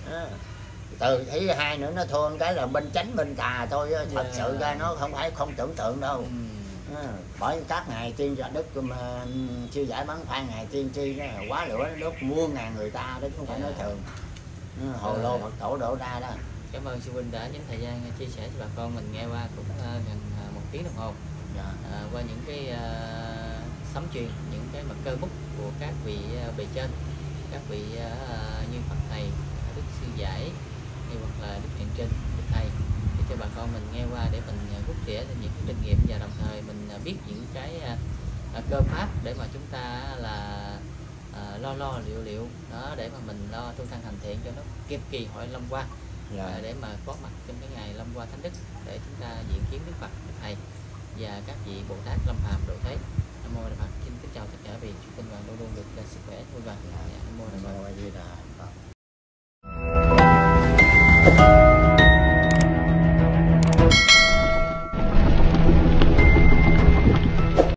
S1: Từ thứ hai nữa nó thua cái là bên chánh bên tà thôi, thật sự ra nó không phải không tưởng tượng đâu. Bởi các ngài tiên gia Đức mà Sư Giải Bán Khoai ngài tiên tri đó, quá lửa nó đốt muôn ngàn người ta đó, không phải nói thường. Hồ lô Phật tổ đổ ra đó.
S2: Cảm ơn sư huynh đã dành thời gian chia sẻ cho bà con mình, nghe qua cũng gần 1 tiếng đồng hồ. Qua những cái sấm truyền, những cái mặt cơ bút của các vị bề trên, các vị như Phật thầy, Đức Sư Giải hay hoặc là Đức Thiện Trinh, Đức thầy, để cho bà con mình nghe qua để mình rút tỉa những cái kinh nghiệm, và đồng thời mình biết những cái cơ pháp để mà chúng ta là lo liệu đó, để mà mình lo tu thân hành thiện cho nó kịp kỳ hội Long Qua, để mà có mặt trong cái ngày Long Qua Thánh Đức, để chúng ta diễn kiến Đức Phật, Đức thầy và các vị Bồ Tát lâm phàm độ thế. Nam mô Đại Phật. Xin kính chào tất cả vị chúc tinh đoàn luôn luôn được sức khỏe vui vẻ. Nam mô Đại Phật.